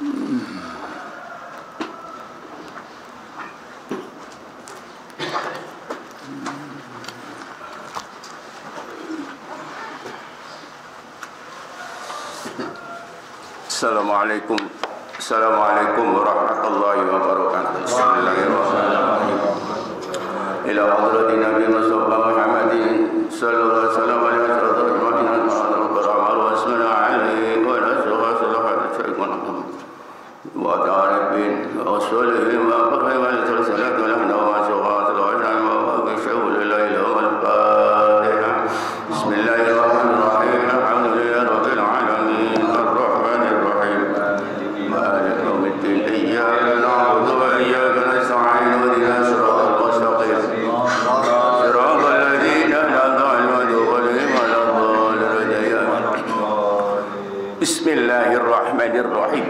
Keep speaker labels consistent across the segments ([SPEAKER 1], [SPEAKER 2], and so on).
[SPEAKER 1] Assalamualaikum warahmatullahi wabarakatuh. Bismillahirrahmanirrahim. Ila hadratin Nabi Mustafa Muhammadin sallallahu alaihi wasallam wa Bismillahirrahmanirrahim.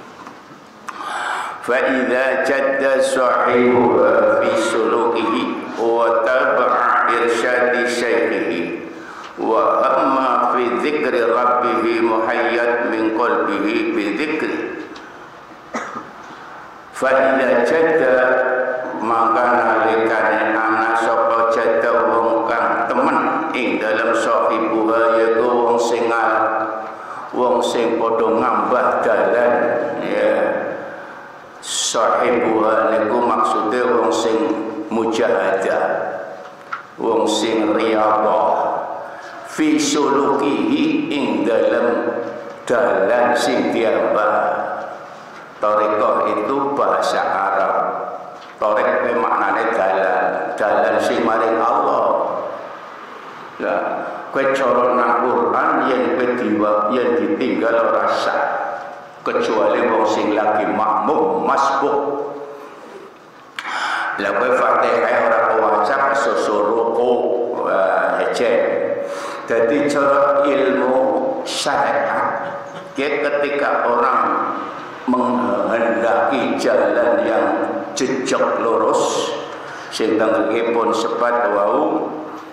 [SPEAKER 1] Fa idza jadda sahibuha fi sulukihi wa taba'a irsyadi syaikhihi wa amma fi dzikri rabbih muhayyad min qalbihi bi dzikri. Fa idza jadda maka nalikane ana sapa jadda wong kang temen ing dalam sahibuha yaiku wong sing wong sing padha ngambah dalan ya. Sahibuha niku maksude wong sing mujahadah, wong sing riyadhah fi sulukihi ing dalem dalan sing diambah. Thariqah itu bahasa Arab. Thariq maknane dalan sing maring Allah. Ya, kowe cara nang Quran yen ditinggal ora sah kecuali wong sing lagi makmum masbuk. Lah kowe Fatihah ora waca sesuruku ejek. Dadi cara ilmu syariat ketika orang menghendaki jalan yang jejak lurus sing tenggepun sepat wau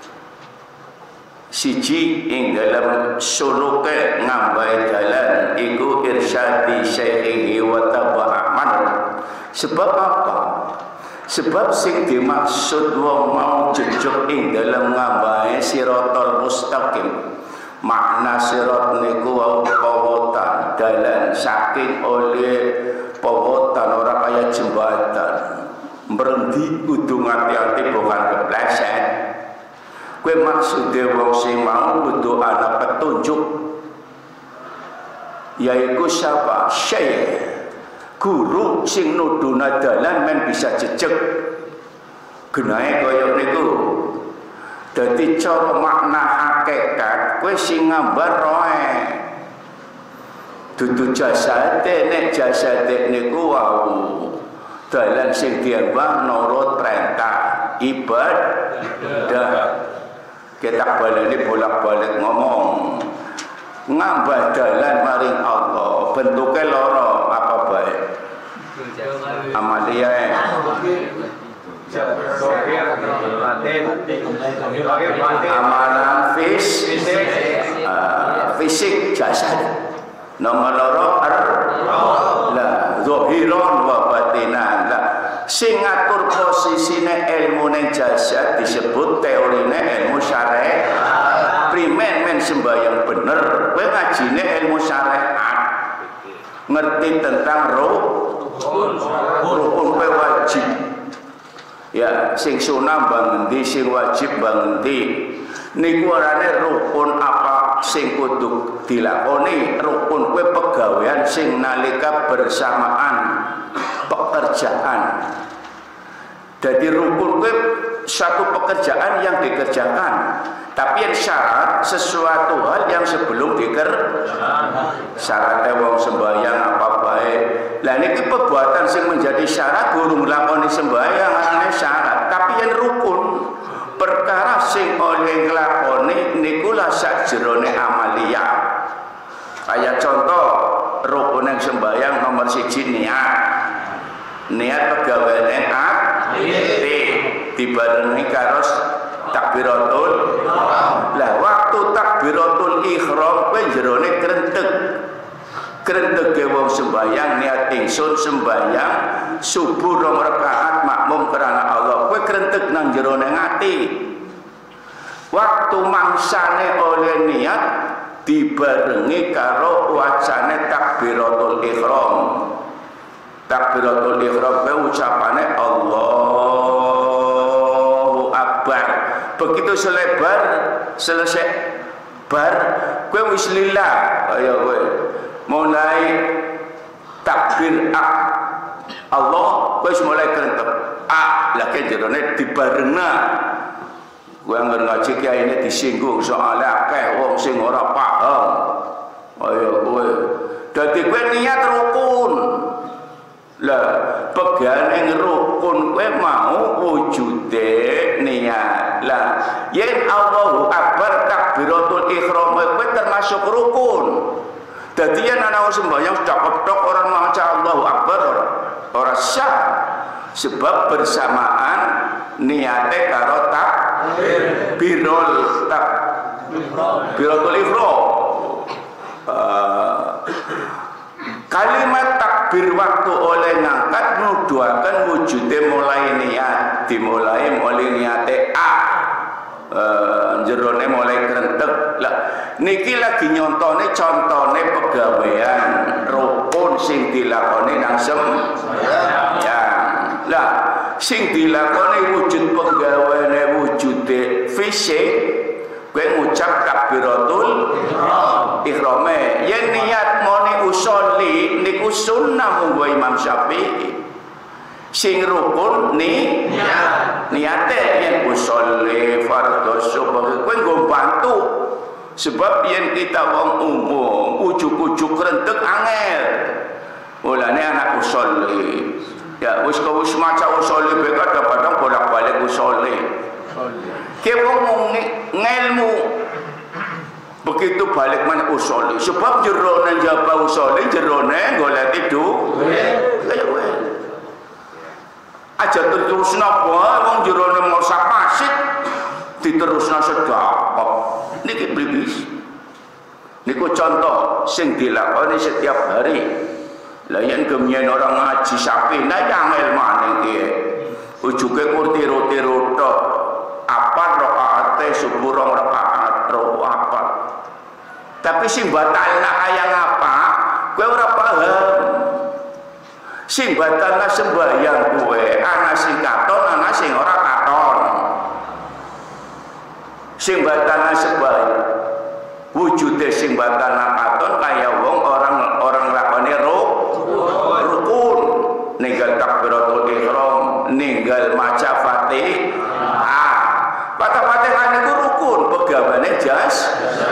[SPEAKER 1] siji ing dalam suluke ngambai dalan iku irsyadi syaihi wa taba'aman. Sebab apa? Sebab sing dimaksud wong mau jejeg ing dalam ngambai siratal mustaqim. Makna sirat niku wau pawotan dalan saking oleh pawotan ora kaya jembatan. Berhenti kudu ngati-ati bukan kepleset. Kue maksudnya wong sing mau butuh ana petunjuk, yaiku siapa? Syekh, guru sing nuduna dalan men bisa jejeg. Genahe kaya niku. Dadi cara makna hakikat kue sing ngambar roe. Dudu jasade, nek jasade niku wau dalan sing diambah nurut perintah ibadah. Kita baleni bolak-balik ngomong ngambah dalan maring Allah bentuknya loro apa baik amalia amalan fisik jasad nomor loro lah zahiron wa batinan lah. Sing ngatur posisine ilmu ning jasad disebut teorine ilmu syariat. Primen men sembahyang bener, kowe ngajine ilmu syariat. Ngerti tentang rukun kowe wajib. Ya, sing sunah bang endi, sing wajib bang endi. Niku arane rukun apa sing kudu dilakoni. Rukun kowe pegawean sing nalika bersamaan pekerjaan. Jadi rukun web satu pekerjaan yang dikerjakan, tapi yang syarat sesuatu hal yang sebelum dikerjakan. Syaratnya wong sembahyang apa baik. Lah niki perbuatan sing menjadi syarat guru nglakoni sembahyang ana syarat, tapi yang rukun perkara sing oleh nglakoni niku lah sajrone amalia. Kayak contoh rukun yang sembahyang nomor 1 niat pegawaiane dibarengi karo takbiratul. Lah waktu takbiratul ihram kowe jerone krentek Krentege wong sembayang niat ingsun sembayang subuh 2 rakaat makmum karena Allah. Kowe krentek nang jerone ati. Waktu mangsane oleh niat dibarengi karo wacane takbiratul ihram. Takbiratul ihram kowe ucapane Allahu Akbar. Begitu selesai bar kowe wis lillah kaya kowe mulai takbir Allah kowe mulai krentek lagi jerone dibarengna. Kowe anggere ngaji kiai ini disinggung soalnya akeh wong sing ora paham kaya kowe. Dadi kowe niat rukun. Lah pegane rukun kowe mau wujude niat. Lah yen Allahu Akbar takbiratul ihram kowe termasuk rukun. Dadi yen ana wong sembahyang tok orang maca Allahu Akbar ora sah sebab bersamaan niate karo takbiratul ihram. Kalimat takbir waktu oleh ngangkat nuduhaken wujude mulai niat, dimulai mulai niate jerone mulai krentek. Lah niki lagi nyontone contone pegawean rukun sing dilakoni nang sembahyang. Lah sing dilakoni wujud penggaweane wujude fisik kowe ngucap takbiratul ihrame. Yen niat moni usolli niku sunnah munggo Imam Syafi'i. Sing rukun niate yen usolli fardhu subuh kowe nggo bantu. Sebab yen kita wong umum ujuk-ujuk rentek angel. Mulane anak usolli. Ya wis maca usolli bae kadang-kadang bolak-balik usolli. Ki wong ngelmu begitu balik mana usolli. Sebab jerone njaba usolli jerone golek itu. Kaya kowe. Aja terusna wae wong jerone masak masit diterusna sedekah. Niki blibis. Niku contoh sing dilakoni setiap hari. Lah yen gemien orang ngaji sapi nah angel maning kiye. Ujuke kurti-roti tok. Apa rakaate subuh 2 rakaat apa. Tapi sing batalna kaya ngapa? Kowe ora paham. Sing batalna sembahyang kowe ana sing katon ana sing ora katon. Sing batalna sembahyang wujude sing batalna katon kaya wong orang lakoni rukun ninggal takbiratul ihram ninggal maca Fatihah. Fatihah niku rukun pegawane jas.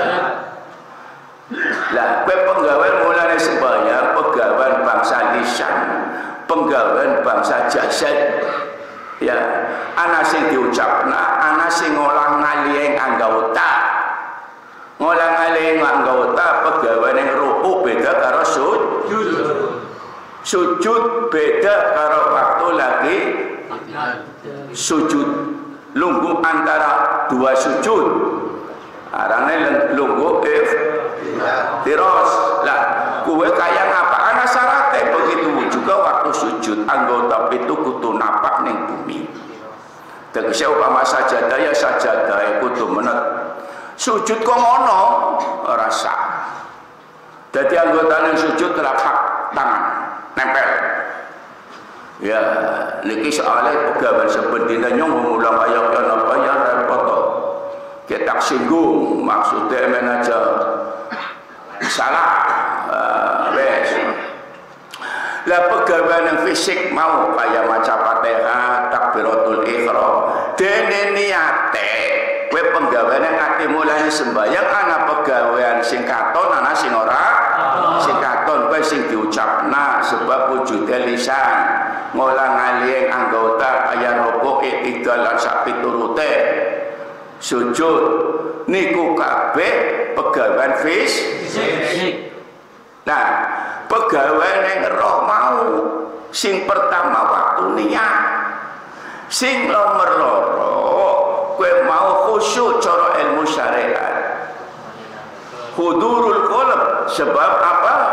[SPEAKER 1] Lah kowe penggawean mulane sembahyang pegawean bangsa lisan, penggawean bangsa jasad. Ya, ana sing diucapna, ana sing ngolah ngalih anggota. Ngolah ngalih anggota pegaweane ruku beda karo sujud. Sujud beda karo waktu lagi sujud. Lungguh antara dua sujud. Arane lungguh tiros. Lah, kowe kaya ngapa? Ana syaratnya begitu juga waktu sujud anggota itu kudu napak ning bumi. Tegese upama sajadah ya sajadah kudu menet. Sujud kok ngono ora sah. Dadi anggota ning sujud telapak tangan nempel. Ya, niki soalnya pegawai sebendina nyong mengulang ayat apa ya repot. Kita singgung maksudnya men aja salah. Wes. Lah pegawai yang fisik mau kaya maca Fatihah, takbiratul ihram. Dene niate kowe penggaweane ati mulane sembahyang ana pegawaian sing katon ana sing ora. Sing katon kowe sing diucapna sebab wujude lisan. Ngolah ngalih anggota kaya rukuk i'tidal lan sak piturute. Sujud niku kabeh pegawaian fisik. Nah, pegawaian yang roh mau sing pertama waktu niat. Sing nomor loro kowe mau khusyuk cara ilmu syariat. Hudurul qalb sebab apa?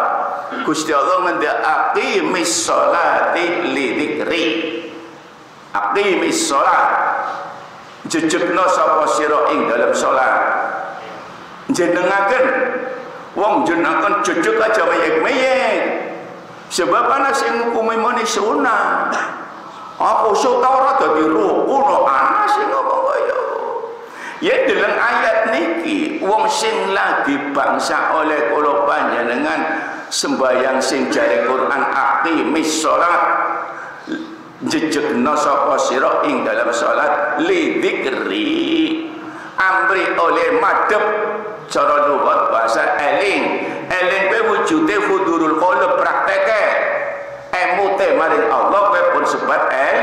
[SPEAKER 1] Gusti Allah ngendhakake aqimis sholati li dzikri. Aqimis sholat. Jejegna sapa sira ing dalam salat. Jenengaken wong jenengaken jejeg aja meyek-meyek. Sebab ana sing hukumi muni sunah. Apa sutara dadi rukun ana sing ngomong kaya. Ya dalam ayat niki wong sing lagi bangsa oleh kula panjenengan sembayang sing jare Quran aqimis sholat jejegna sapa sira ing dalam salat li dzikri amri oleh madhep cara lughat bahasa eling kowe wujude hudurul qalb prakteke emute maring Allah kowe pun sebat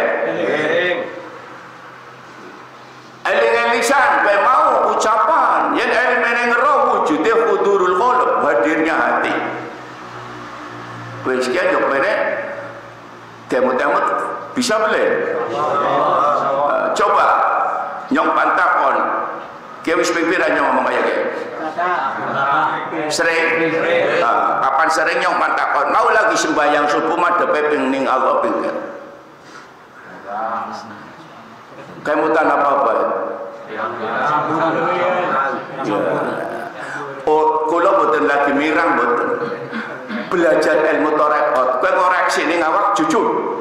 [SPEAKER 1] eling lisan kowe mau ucapan yen eling roh wujude hudurul qalb hadirnya hati wis kian yo pene temut-temut bisa boleh coba nyong pantakon kowe wis pipira nyong ngomong kaya ge sering kapan sering nyong pantakon mau lagi sembahyang subuh madhepe ping ning Allah pinggir kemutan apa-apa oh kula boten lagi mirang boten belajar ilmu tarekat kowe ngoreksi ning awak jujur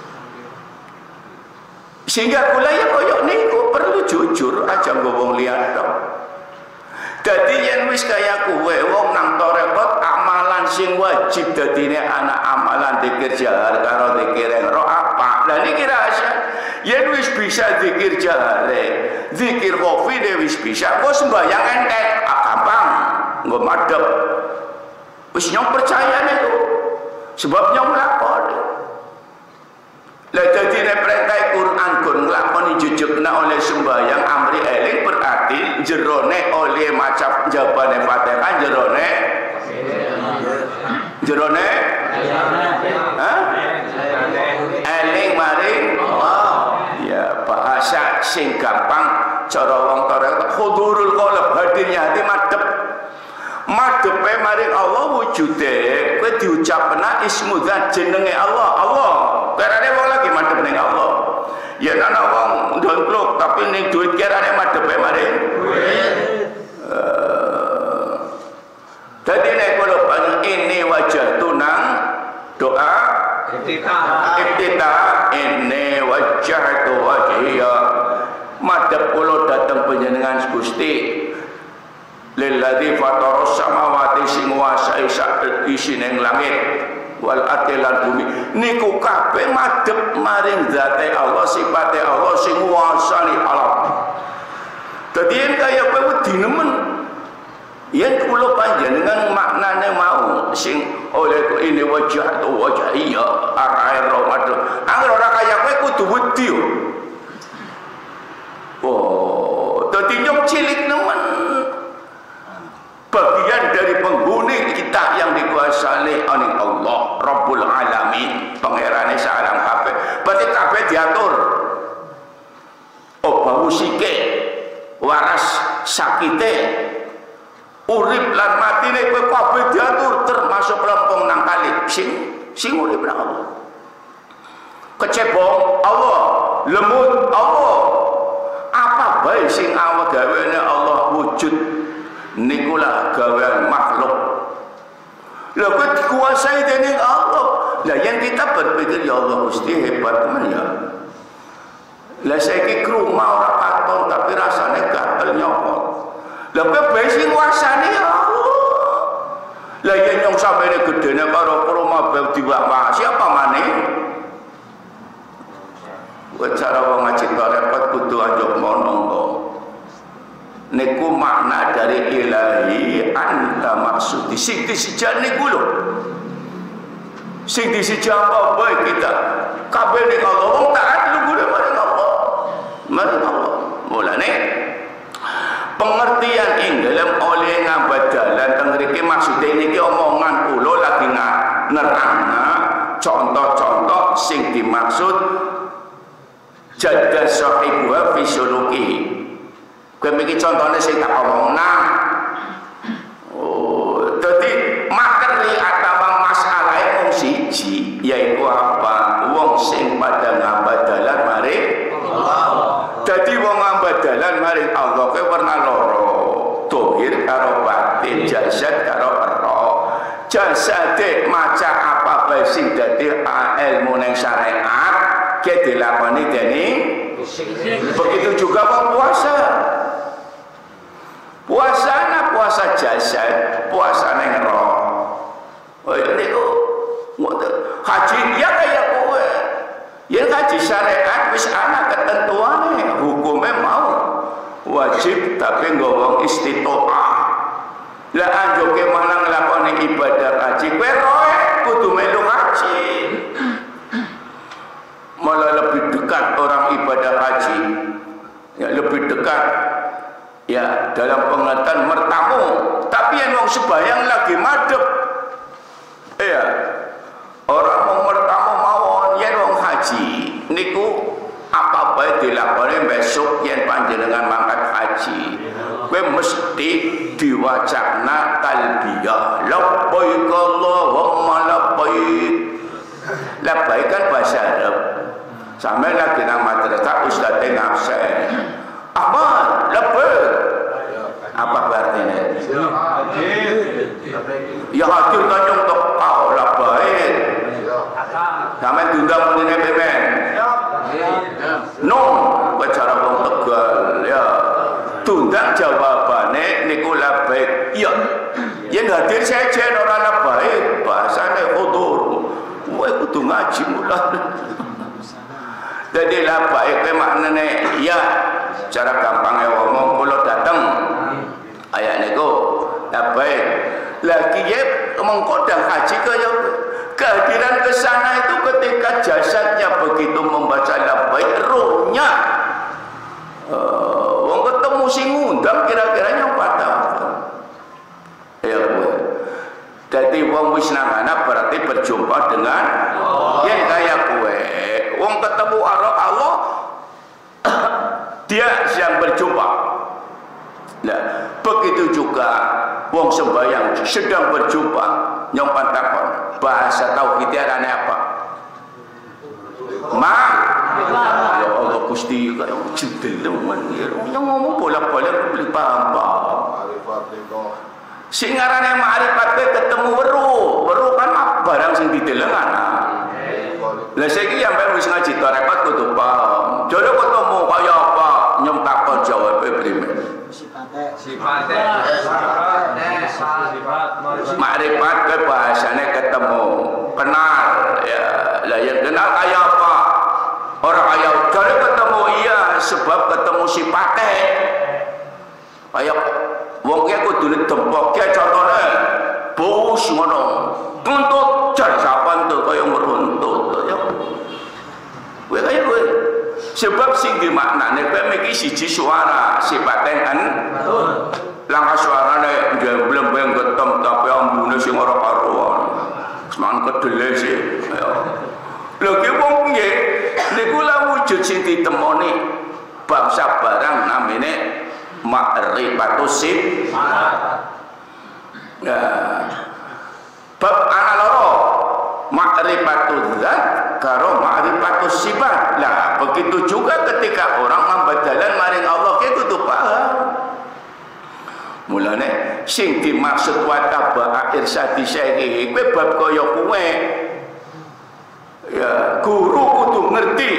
[SPEAKER 1] sehingga kula ya koyo niku perlu jujur aja ngomong liat tok. Dadi yen wis kaya kowe wong nang tarekat amalan sing wajib dadine anak amalan zikir jahar karo zikir ro apa. Lah niki rahasia. Yen wis bisa zikir jahare, zikir khofi wis bisa, kok sembahyang entek, gampang. Nggo madhep. Wis nyong percaya niku. Sebab nyong lakoni. Lah dadi nek perintah Quran gon nglakoni jujugna oleh sembahyang amri eling berarti jerone oleh macam jabane Fatihah jerone eling maring ya bahasa sing gampang cara wong tarekat hudurul qalb hadirnya hati madhepe maring Allah wujude kowe diucapna ismu dzat jenenge Allah karane wong lagi madhep ning Allah ya ana wong ndonkluk tapi ning duit karane madhepe maring dadi nek kula panjen ini wajah tunang doa iftitah ini wajah tu wajhiya madhep kula dateng panjenengan Gusti lilladzi fataras samawati sing nguasai sak isine langit wal atilan bumi niku kabeh madhep maring zate Allah sifate Allah sing nguasani alam. Dadi yen kaya kowe wedi nemen yen kula panjenengan maknane mau sing oleh ini wajah tu wajhiya arae Ramadan angger ora kaya kowe kudu wedi yo. Oh, dadi nyok cilik nemen bagian dari penghuni kita yang dikuasai oleh Allah Rabbul Alamin pangerane salam kabeh berarti kabeh diatur bau sike waras sakite urip lan matine kowe kabeh diatur termasuk lempung nang kali sing urip nang Allah kecebong Allah lemut Allah apa bae sing awak gaweane Allah wujud nikulah gawean makhluk. Lah kowe dikuasai dening Allah. Lah yang kita berpikir ya Allah Gusti hebat men ya. Lah saiki kruma ora katon tapi rasane gatel nyopot. Lah kowe bae sing nguasani ya Allah. Lah yen nyong sampeyan gedene karo kruma bae diwak siapa maneh? Kowe cara wong ngaji repot kudu anjuk monong kok. Niku makna dari ilahi anta maksudi sing disejane niku lho sing disejane bae kita kabeh ning Allah wong taat lugu maring Allah mulane pengertian ing dalam oleh ngambah dalan teng mriki maksude niki omongan kula lagi nerangna contoh-contoh sing dimaksud jadda sahibuha fi sulukihi. Kowe iki contone sing tak omongna. Oh, dadi materi atau Berarti jasad karo roh. Jasade maca apa bae sing dadi ilmu ning syariat ke dilakoni dening. Begitu juga wong puasa. Puasa jasad, puasa ning roh. Oh niku haji ya kaya kowe. Ya haji syariat wis ana ketentuane, hukume mau wajib tapi nggawa istitoah. Lah anjoke mana nglakoni ibadah haji, kowe roe kudu melu haji. Malah lebih dekat orang ibadah haji. Ya lebih dekat ya dalam pengertian mertamu, tapi yang wong sebayang lagi madhep. Iya. Orang mau mertamu mawon yen wong haji niku apa bae dilakoni besok yen panjenengan mangkat haji. Kowe mesti diwacana talbiyah. Labbaik Allahumma labbaik. Labbaik kan bahasa Arab. Sampai lagi nang madrasah ustaz ngabsen. Apa? Labbaik. Apa artinya? Ya hadir kanyong tok kau labbaik. Sampai diundang menene pemen. No, bicara wong Tegal ya. Tundang jawabane niku labbaik. Iya. Yen hadir sejen ora labbaik, bahasane hudur. Kowe kudu ngaji mulan. Jadi labbaik kuwi maknane ya. Cara gampangnya ngomong kula dateng. Ayat niku labbaik. Lagi ya mengkodang haji kaya kehadiran ke sana itu ketika jasadnya begitu membaca labbaik, rohnya wong ketemu sing ngundang kira-kira nyapa ta. Ya kowe. Dadi wong wis nang ana berarti berjumpa dengan yen kaya kowe. Wong ketemu Allah dia yang berjumpa. Nah, begitu juga wong sembahyang sedang berjumpa nyompan takon bahasa tauhid arane apa? Ya Allah Gusti kaya jendel men yang ngomong bolak-balik beli paham. Sing arane ma'rifat ketemu weruh kan barang sing dideleng ana. Lah saiki sampeyan wis ngaji tarekat kudu paham. Jare ketemu kaya apa nyom takon jawabe primen. Sifat makrifat ke bahasanya ketemu kenal ya lah yang kenal kaya apa orang kaya jadi ketemu iya sebab ketemu sifatnya kaya wong ki kudu dempok ki contone bos ngono tuntut jar sapan tuh kaya meruntut ya kowe kaya kowe sebab sing dimaknane kowe iki siji suara sifatnya kan langkah suarane belum bayang getem tapi ambune sing ora karuan semangat kedele sih lho ki wong nggih niku la wujud sing ditemoni bangsa barang namine ma'rifatus sifat. Nah bab ana loro ma'rifatul zat karo ma'rifatus sifat. Lah begitu juga ketika orang membadalan maring Allah ki kudu paham. Mulane sing dimaksud wa taba'a irsadi syekhi kowe bab kaya kowe ya guru kudu ngerti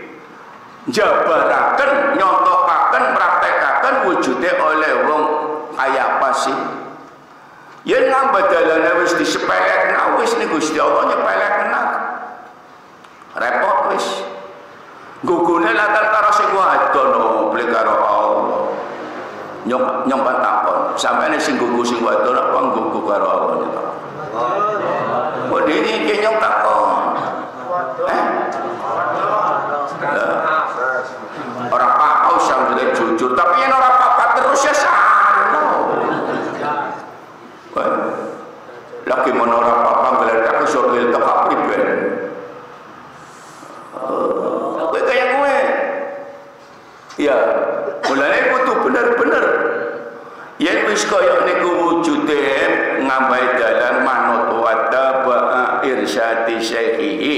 [SPEAKER 1] jabaraken nyontokaken praktekaken wujude oleh wong kaya apa sih yen ngambadalane wis disepelekna wis ning Gusti Allah nyepelekna repot wis gugune latar karo sing wadono beli karo Allah nyompan takon sampai sing gugu sing wadon apa gugu karo Allah niku. Oh ini ki nyom takon. Orang pakau sang sudah jujur tapi yang orang papat terus ya salah. Lagi mana orang papat geledak ke surga tekak priben. Kowe kaya kowe. Ya, mulane kudu bener-bener yen wis kaya niku wujude ngambai dalan manut wa taba'a irsyadi syekhi.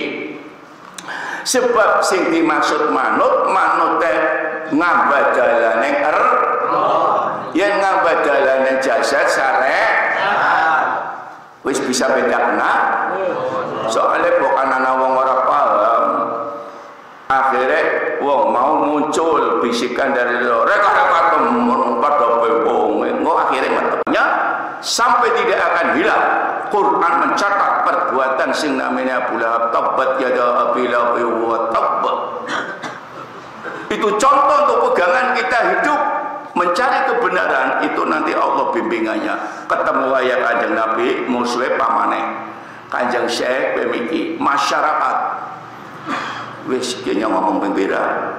[SPEAKER 1] Sebab sing dimaksud manut teh ngambai dalane Yen ngabadalane jasad syariat. Wis bisa bedakna. Soalnya bukan anak wong ora paham. Akhirnya wong mau muncul bisikan dari luar. Reka temen pada wong. Akhirnya matanya sampai tidak akan hilang. Quran mencatat perbuatan sing namanya Abu Lahab, tabbat yada Abi Lahab wa tabb. Itu contoh untuk pegangan kita hidup mencari kebenaran. Itu nanti Allah bimbingannya. Ketemu ayat Kanjeng Nabi muslim pamane Kanjeng Syekh pemiki masyarakat wis kene ngomong pembira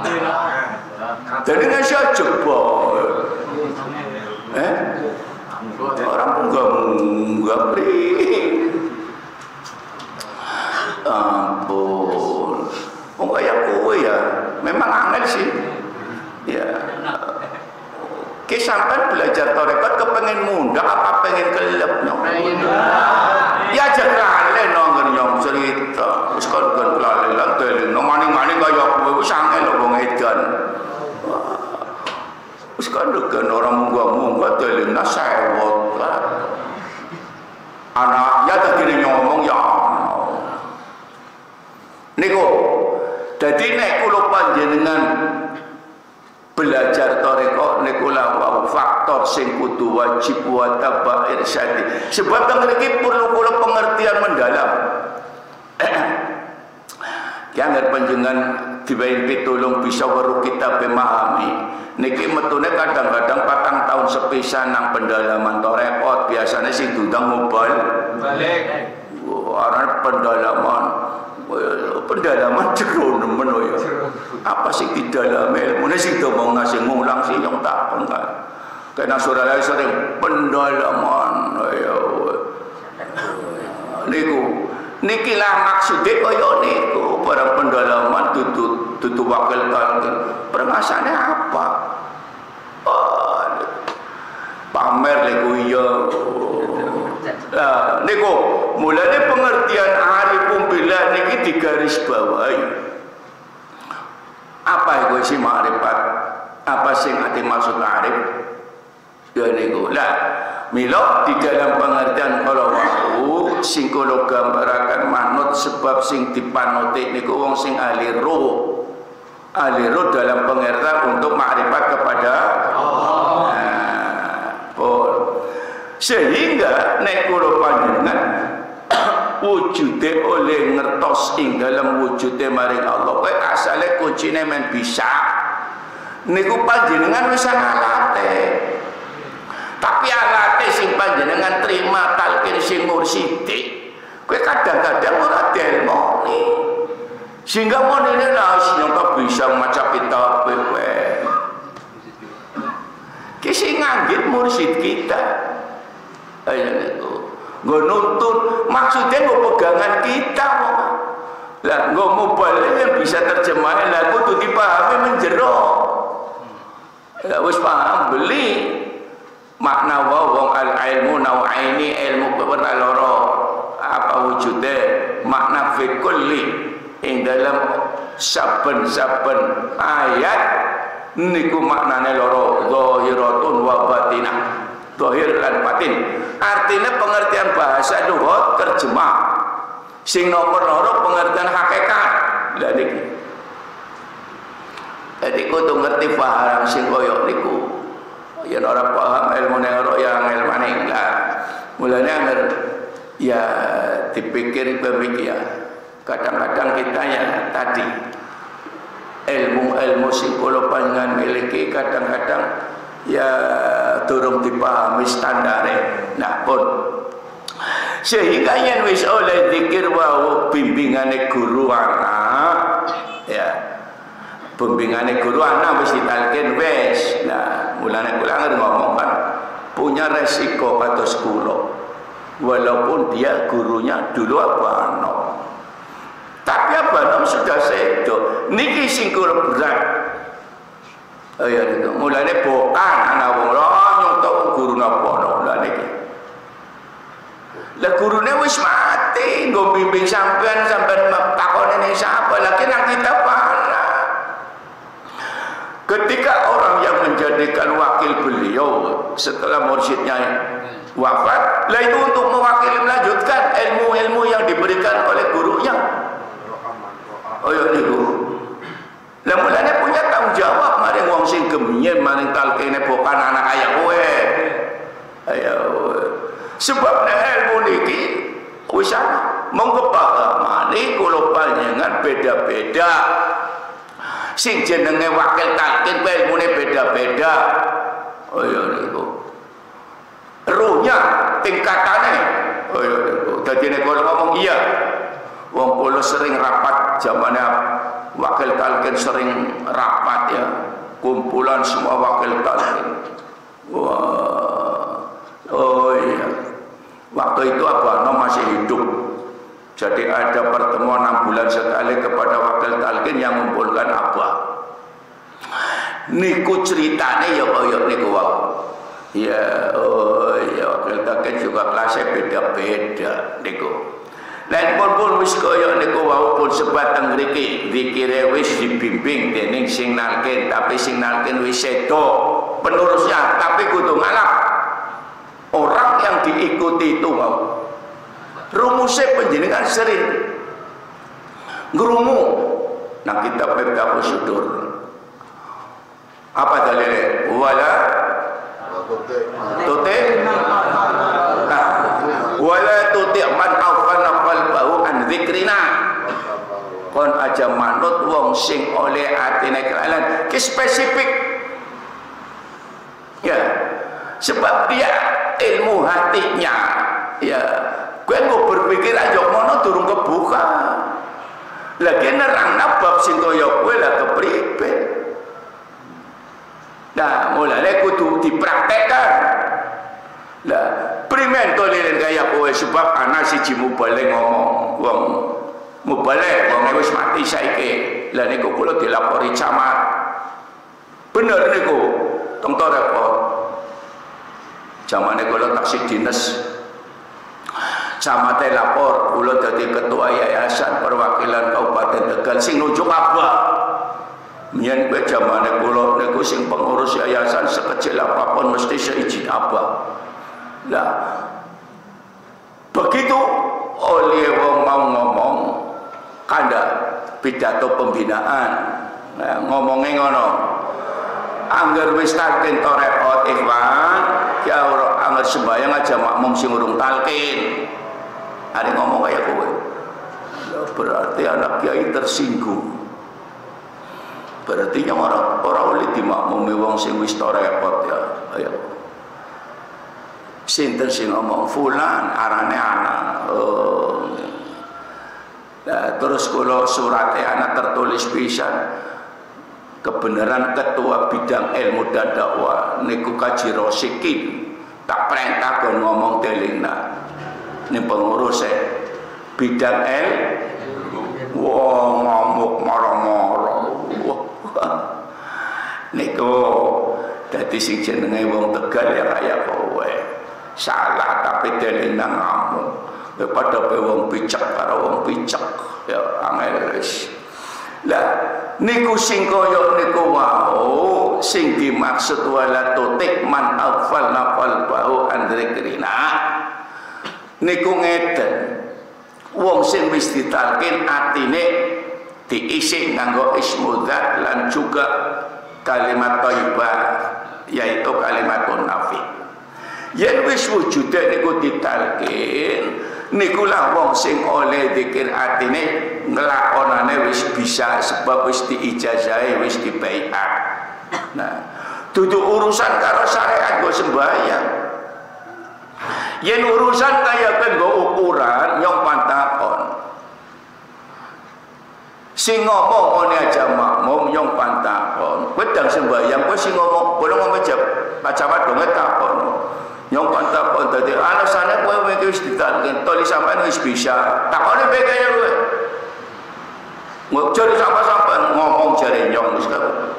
[SPEAKER 1] jadi nggak siap jebol orang munggah ampun kayak kowe ya memang angel sih ya. Sampai belajar tarekat kepengen muda apa pengen kelep nyong ya jangan le nongger nyong cerita wis kon kelalelan tele no maning-maning kaya kowe wis angel wong edan wis kan regen orang munggah-munggah tele nasewot anaknya tadi ngomong ya niku dadi nek kula panjenengan belajar tarekat niku lawang faktor sing kudu wajib wa taba irsyadi sebab mriki perlu kula pengertian mendalam. Ki angger panjenengan diwehi pitulung bisa weruh kita memahami niki metune kadang-kadang 4 tahun sepisan nang pendalaman tarekat biasanya sing diundang mobile balik arane pendalaman jero nemen ya. Apa sih di dalam ilmu ini sih ngomong ngasih ngulang sih yang tak enggak karena saudara sering pendalaman ya niku nikilah maksudnya kaya niku barang pendalaman tutu wakil kalkin permasalahannya apa pamer niku iya niku mulanya pengertian arifun billah niki digaris bawahi. Apa itu si ma'rifat? Apa sing ati maksud arif? Ya niku lah mila di dalam pengertian kalau wau sing kula gambaraken manut sebab sing dipanuti niku wong sing ahli roh dalam pengertian untuk ma'rifat kepada Allah. Sehingga nek kula panjenengan wujude oleh ngertos ing dalam wujude maring Allah kowe asale kuncine men bisa niku panjenengan wis alate tapi alate sing panjenengan terima talqin sing mursidi kowe kadang-kadang ora delmoni sehingga monene lah sing bisa maca kitab kowe ki sing nganggit mursid kita ayo niku nggo nuntun maksudnya nggo pegangan kita lah nggo mubalik yang bisa terjemahin lah kudu dipahami menjero ya wis paham beli makna wong al ilmu nau'aini ilmu kepada loro apa wujudnya makna fi kulli ing dalam saben-saben ayat niku maknane loro zahiratun wa batinah zahir lan batin artinya pengertian bahasa lughat terjemah sing nomor loro pengertian hakikat jadi kudu ngerti paham sing koyo niku yen ora paham ilmu nek yang ilmane lah mulane anger ya dipikir demikian kadang-kadang kita ya tadi ilmu sing kula panjenengan miliki kadang-kadang ya durung dipahami standare. Nah pun sehingga yen wis oleh zikir wau bimbingane guru anak ya bimbingane guru anak wis ditalkin wis. Nah mulane kula ngomong kan punya resiko kados kula walaupun dia gurunya dulu abanom tapi abanom sudah sedo niki sing kula berat. Oh ya itu mulane bukan anak wong nyontok guru napa lha niki. Lah gurune wis mati, nggo bimbing sampean takone ning sapa lagi nang kita pana. Ketika orang yang menjadikan wakil beliau setelah mursyidnya wafat, lah itu untuk mewakili melanjutkan ilmu-ilmu yang diberikan oleh gurunya. Oh ya niku. Lah mulane punya tanggung jawab maring wong sing gemyen maring talkine bukan anak ayah kowe. Ayo. Sebab nek ilmu niki wis ana monggo pahamane kula panjenengan beda-beda. Sing jenenge wakil talqin kuwi ilmune beda-beda. Oh ya niku. Ruhnya tingkatane. Oh ya niku. Dadi nek kula ngomong iya. Wong kula sering rapat zamane wakil talqin sering rapat ya. Kumpulan semua wakil talqin. Wah. Oh iya. Waktu itu Abah Ano masih hidup. Jadi ada pertemuan 6 bulan sekali kepada wakil talqin yang mengumpulkan Abah. Niku ceritane ya kaya niku wae. Ya, oh ya wakil talqin juga kelasnya beda-beda niku. Lan pun wis kaya niku wae pun sebab teng mriki zikire wis dibimbing dening sing nalkin, tapi sing nalkin wis sedo penerusnya, tapi kudu ngalap. Orang yang diikuti itu mau rumusnya penjenengan sering ngerumu nah kitab Miftahul Sudur apa dalilnya wala tuti nah wala tuti man awfana qalbahu an dzikrina kon aja manut wong sing oleh atine kelalan ki spesifik ya sebab dia ilmu hatinya ya gue nggak berpikir aja mono durung kebuka lagi nerang bab sing kaya gue lah kepribe nah mulai kudu dipraktekkan lah primen to leren kaya kowe sebab anak siji mubalik ngomong wong mubalik wong wis mati saiki lah niku kula dilapori camat bener niku teng repot zamane kula taksih dinas camate lapor kula dadi ketua yayasan perwakilan Kabupaten Tegal sing nunjuk apa mien kowe zamane kula niku sing pengurus yayasan sekecil apapun mesti seizin apa lah begitu oleh wong mau ngomong kanda pidato pembinaan nah, ngomongnya ngono angger wis talqin torepot ikhwan ya ora angger sembayang aja makmum sing urung talqin hari ngomong kayak kowe berarti anak kiai tersinggung berarti yang orang oleh dimakmumi wong sing wis torepot ya ayo sinten sing ngomong fulan arane anak oh nah, terus kalau suratnya anak tertulis pisan kebenaran ketua bidang ilmu dan dakwah niku Kaji Rosikin tak perintah kon ngomong telingna ini pengurus bidang wah ngamuk marah-marah niku dadi sing jenenge wong Tegal ya kaya kowe salah tapi telingna ngamuk pada wong picek karo wong picek ya angel wis lah niku sing kaya niku wau sing dimaksud wala tutik man afalna qalbahu an dzikrina niku ngeten wong sing wis ditalkin atine diisi nganggo ismudzat lan juga kalimat thayyibah yaitu kalimatun nafi yen wis wujude niku ditalkin niku lah wong sing oleh zikir atine nglakonane wis bisa sebab wis diijazahi wis dibaiat nah dudu urusan karo syariat go sembahyang yen urusan kaya kanggo ukuran nyong pantakon sing ngomong ngene aja makmum nyong pantakon kowe ndang sembahyang kowe sing ngomong bolong ngomong pacamat dong takon nyong pantakon dadi alasane kowe wis ditalkin toli sampean wis bisa takone bae kaya kowe ngocor sampean ngomong jare nyong wis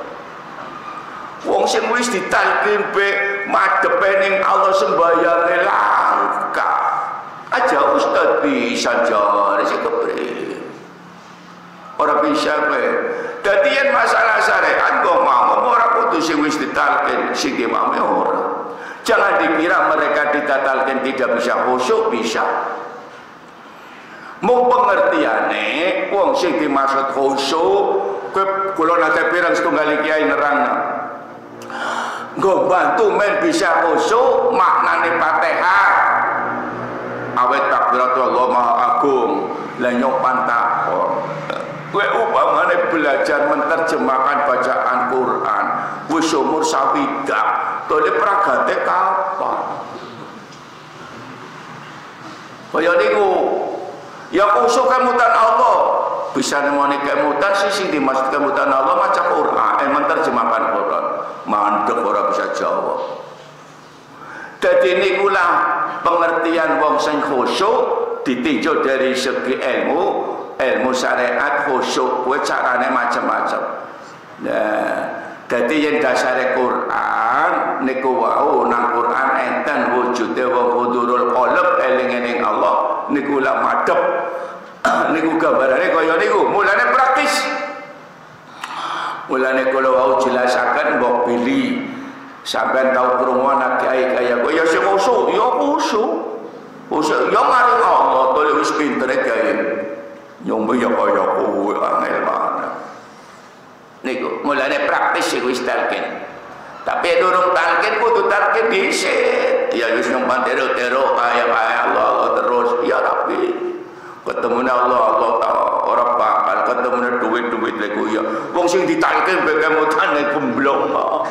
[SPEAKER 1] wong sing wis ditalkin be madepe ning Allah sembayange langka aja ustaz bisa jare sing kepriye ora bisa kowe Dadi yen masalah syariat kok mau ora kudu sing wis ditalkin sing mau ora. Jangan dikira mereka ditatalkan tidak bisa khusyuk, bisa. Mau pengertiane wong sing dimaksud khusyuk kula nate pirang setunggal kiai nerangna. Nggo bantu men bisa khusyuk maknane Fatihah. Awet takbiratullah maha agung lan nyopan takon. Kowe upamane belajar menerjemahkan bacaan Quran wis umur sawidak, tole pragate kapan? Kaya niku, ya khusyuk kemutan Allah. Bisa nemoni kemutan sing dimaksud kemutan Allah maca Quran, menerjemahkan Quran. Mandek ora bisa jawab. Dadi nikulah pengertian wong sing khusyuk ditinjau dari segi ilmu syariat. Khusyuk kuwi carane macam-macam. Nah, dadi yen dasare Quran niku wau nang Quran enten wujude wong hudurul qalb eling-eling Allah niku la madhep. Niku gambarane kaya niku, mulane praktis. Mulane kula wau jelasaken mbok pilih sampean tau krungu anak kiai kaya kowe ya sing khusyuk, ya khusyuk. Khusyuk ya maring Allah, tole wis pintere kiai. Nyombe ya kaya kowe angel banget. Niku mulane praktis iku wis talkin. Tapi durung talkin kudu talkin dhisik. Ya wis nyompan tero-tero kaya Allah terus. Ya tapi ketemu Allah tahu ora bakal ketemu duit-duit lego ya. Wong sing ditalkin bae kemutane gemblong.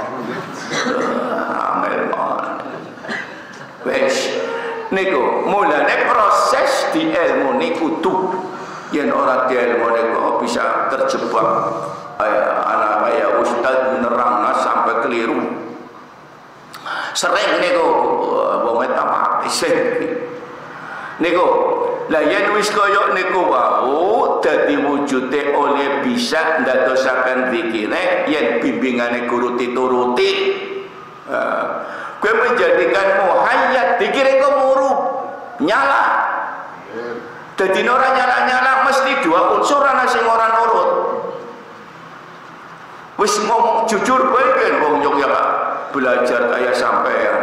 [SPEAKER 1] Angel banget. Wes niku mulane proses di ilmu niku tuh yen ora di ilmu niku bisa terjebak anak kaya ustaz nerangna sampai keliru. Sering niku wong matamis niku lah yen wis kaya niku wau dadi wujude oleh bisa ndadosaken zikire yen bimbingane guru dituruti. Kowe menjadikan muhayyad dikira kok murub nyala. Dadi ora nyala-nyala mesti dua unsur ana sing ora nurut. Wis ngomong jujur kowe kan wong Yogyakarta belajar kaya sampean.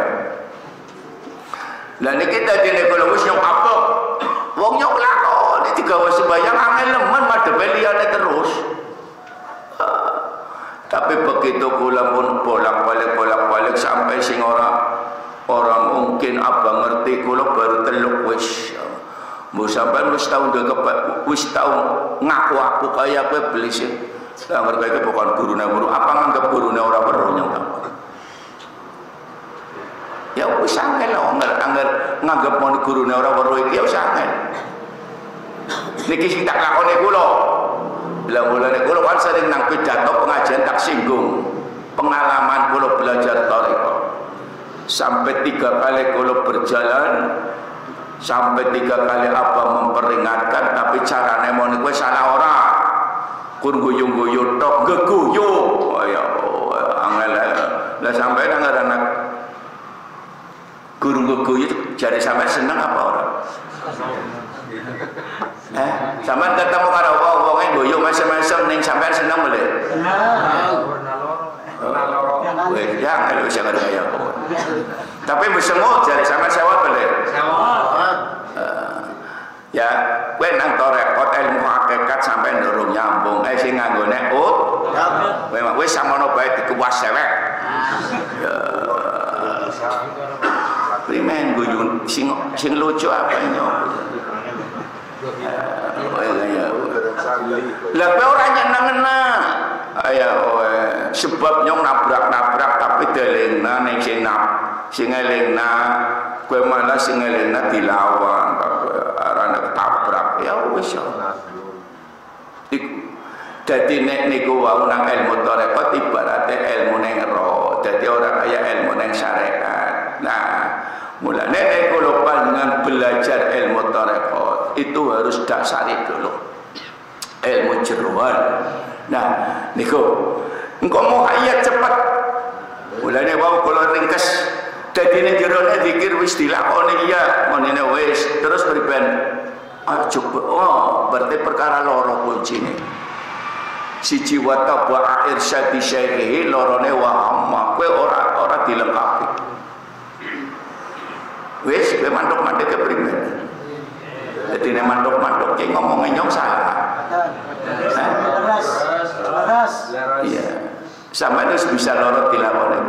[SPEAKER 1] Lah niki dadi nek kula wis nyok apa? Wong nyok lakoni digawe sembayang angel nemen madhepe liyane terus. Tapi begitu kula pun bolak-balik sampai sing orang mungkin abang ngerti kula baru teluk wis. Mbok sampean wis tau ngaku aku kaya kowe belis. Lah mergo iki bukan gurune guru, apa nganggep gurune ora weruh nyong. Ya wis angel nganggep mon gurune ora weruh iki ya wis angel. Niki sing tak lakoni kula. Lah mulane kula kan sering nang pidato pengajian tak singgung pengalaman kula belajar thariqah. Sampai 3 kali kula berjalan, sampai 3 kali apa memperingatkan, tapi carane mon kowe salah ora. Kun guyung-guyung tok geguyu. Oh ya angel. Lah sampai nang anak guru geguyu jare sampe seneng apa ora? Sampean ketemu karo wong-wonge guyu mesem-mesem ning sampean seneng mele. Wis jangan wis ada kaya kowe. Tapi wis semut jare sampean sewot mele. Sewot. Ya, kowe nang tarekat ilmu hakikat sampean durung nyambung. Sing nganggone memang wis samono bae dikuwas sewek. Ya. Primen guyu sing lucu apa nyok. Lah kowe ora nyeneng-nyeneng. Sebab nyong nabrak-nabrak tapi delengna ning sing elingna kowe malah sing elingna dilawan arane tabrak. Ya wis ya. Dadi nek niku wau nang ilmu tarekat ibarate ilmu ning roh. Dadi ora kaya ilmu ning syariat. Nah, mulane nek kula panjenengan belajar ilmu tarekat itu harus dasari dulu ilmu jeroan. Nah niku engko muhayyad cepet mulane wau kula ringkes dadi nek jerone zikir wis dilakoni ya menene wis terus priben coba berarti perkara loro kuncine siji wa taba'a irsyadi syekhi lorone wa amma kowe ora dilengkapi wis kowe mantuk-mantuk kepriben dadi nek mantuk-mantuk ki ngomongnya nyong salah leres iya sampeyan wis bisa loro dilakoni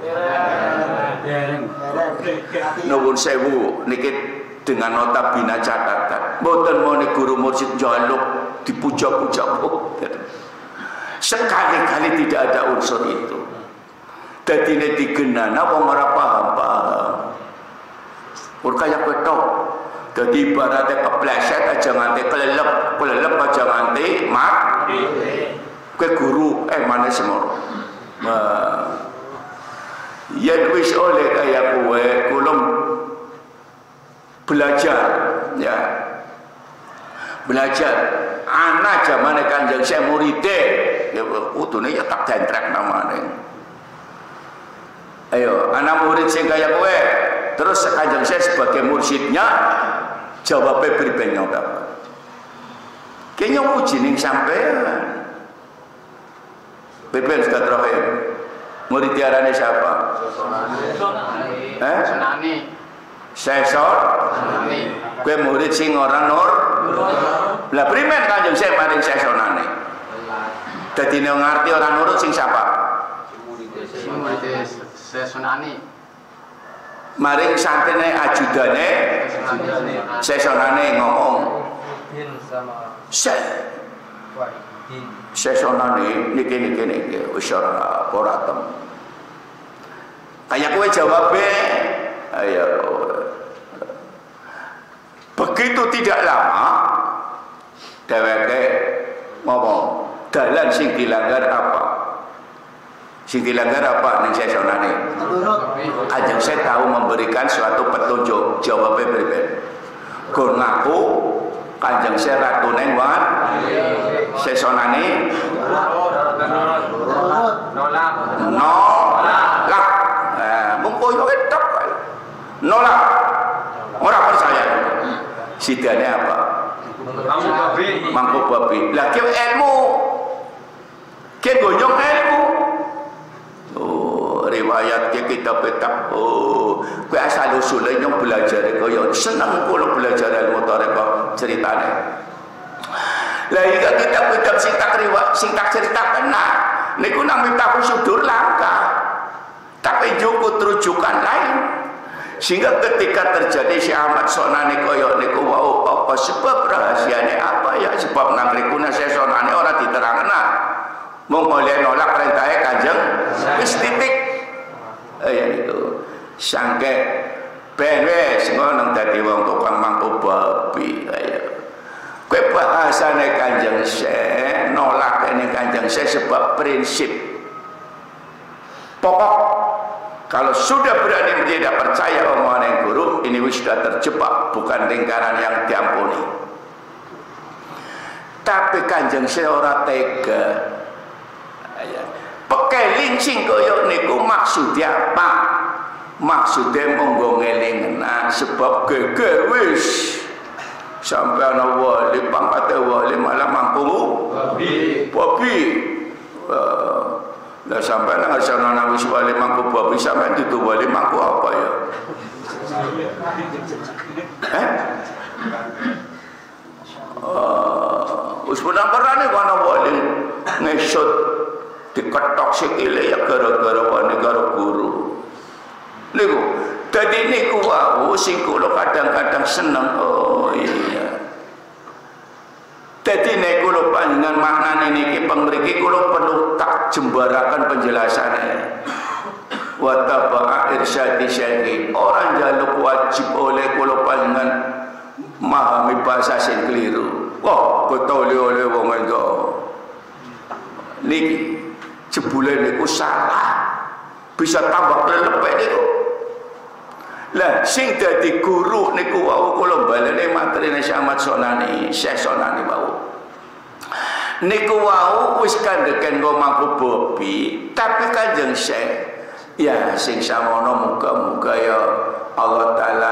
[SPEAKER 1] nuwun sewu niki dengan nota bina catatan mboten moni guru mursyid njaluk dipuja-puja sekali-kali tidak ada unsur itu dadine digenana wong ora paham kaya kowe tok dadi ibaratnya kepleset aja nganti kelelep aja nganti mak kowe guru maneh semono yen wis oleh kaya kowe kulum belajar ya belajar anak zamane Kanjeng Syekh muride ya kudune ya tak dentrek namane ayo anak murid sing kaya kowe terus Kanjeng Syekh sebagai mursyidnya jawabnya pribadi nyong kayaknya puji ning sampean Beben sudah terakhir murid tiarane siapa? Sesor kowe murid sing ora nur lah primen Kanjeng Syekh maring sesonane dadi nek ngerti ora nurut sing siapa? Murid sesonane maring santene ajudane sesonane ngomong sesonane niki wis ora tem kaya kowe jawabe ayo begitu tidak lama dheweke ngomong dalan sing dilanggar apa ning sesonane Kanjeng Syekh tahu memberikan suatu petunjuk jawabnya berbeda gon ngaku Kanjeng Syekh ratu neng wan sesonane nolak mungko yo tok nolak ora percaya sidane apa mangko babi lah ki ilmu ki gonyong ilmu riwayat kita petak kowe asal usule nyong belajar kaya seneng kula belajar ilmu tarekat ceritane lah iki kitab-kitab sing tak cerita kena niku nang mitaku sudur langka tapi cukup rujukan lain sehingga ketika terjadi si Ahmad Sonane kaya niku wau apa sebab rahasiane apa ya sebab nang rikune sesonane ora diterangna mung oleh nolak perintahe Kanjeng wis titik ya niku sangke ben wis ngono dadi wong tukang mangko babi kaya kowe bahasane Kanjeng Syekh nolak ning Kanjeng Syekh sebab prinsip pokok kalau sudah berani tidak percaya omongan guru ini sudah terjebak bukan lingkaran yang diampuni tapi Kanjeng Syekh ora tega pakai lincing koyo niku maksudnya apa maksudnya monggo ngelingna sebab geger wis sampai ana wali pangkate wali malah mangku babi lah sampai nang asana wis wali mangku babi sampai ditu wali mangku apa ya wis pernah ana wali ngesot diketok sikile ya gara-gara wani karo guru niku dadi niku wau sing kula kadang-kadang seneng oh iya dadi nek kula panjenengan maknane niki pemriki kula perlu tak jembarakan penjelasannya wa taba'a irsyadi syekhi orang jaluk wajib oleh kula panjenengan memahami bahasa sing keliru wah betul oleh wong itu niki jebule niku salah bisa tambah lelepek niku lah sing dadi guru niku wau kula balene materine Syekh Ahmad Sonani Syekh Sonani wau niku wau wis kandheken ngomong bobi tapi Kanjeng Syekh ya sing samono muga-muga ya Allah taala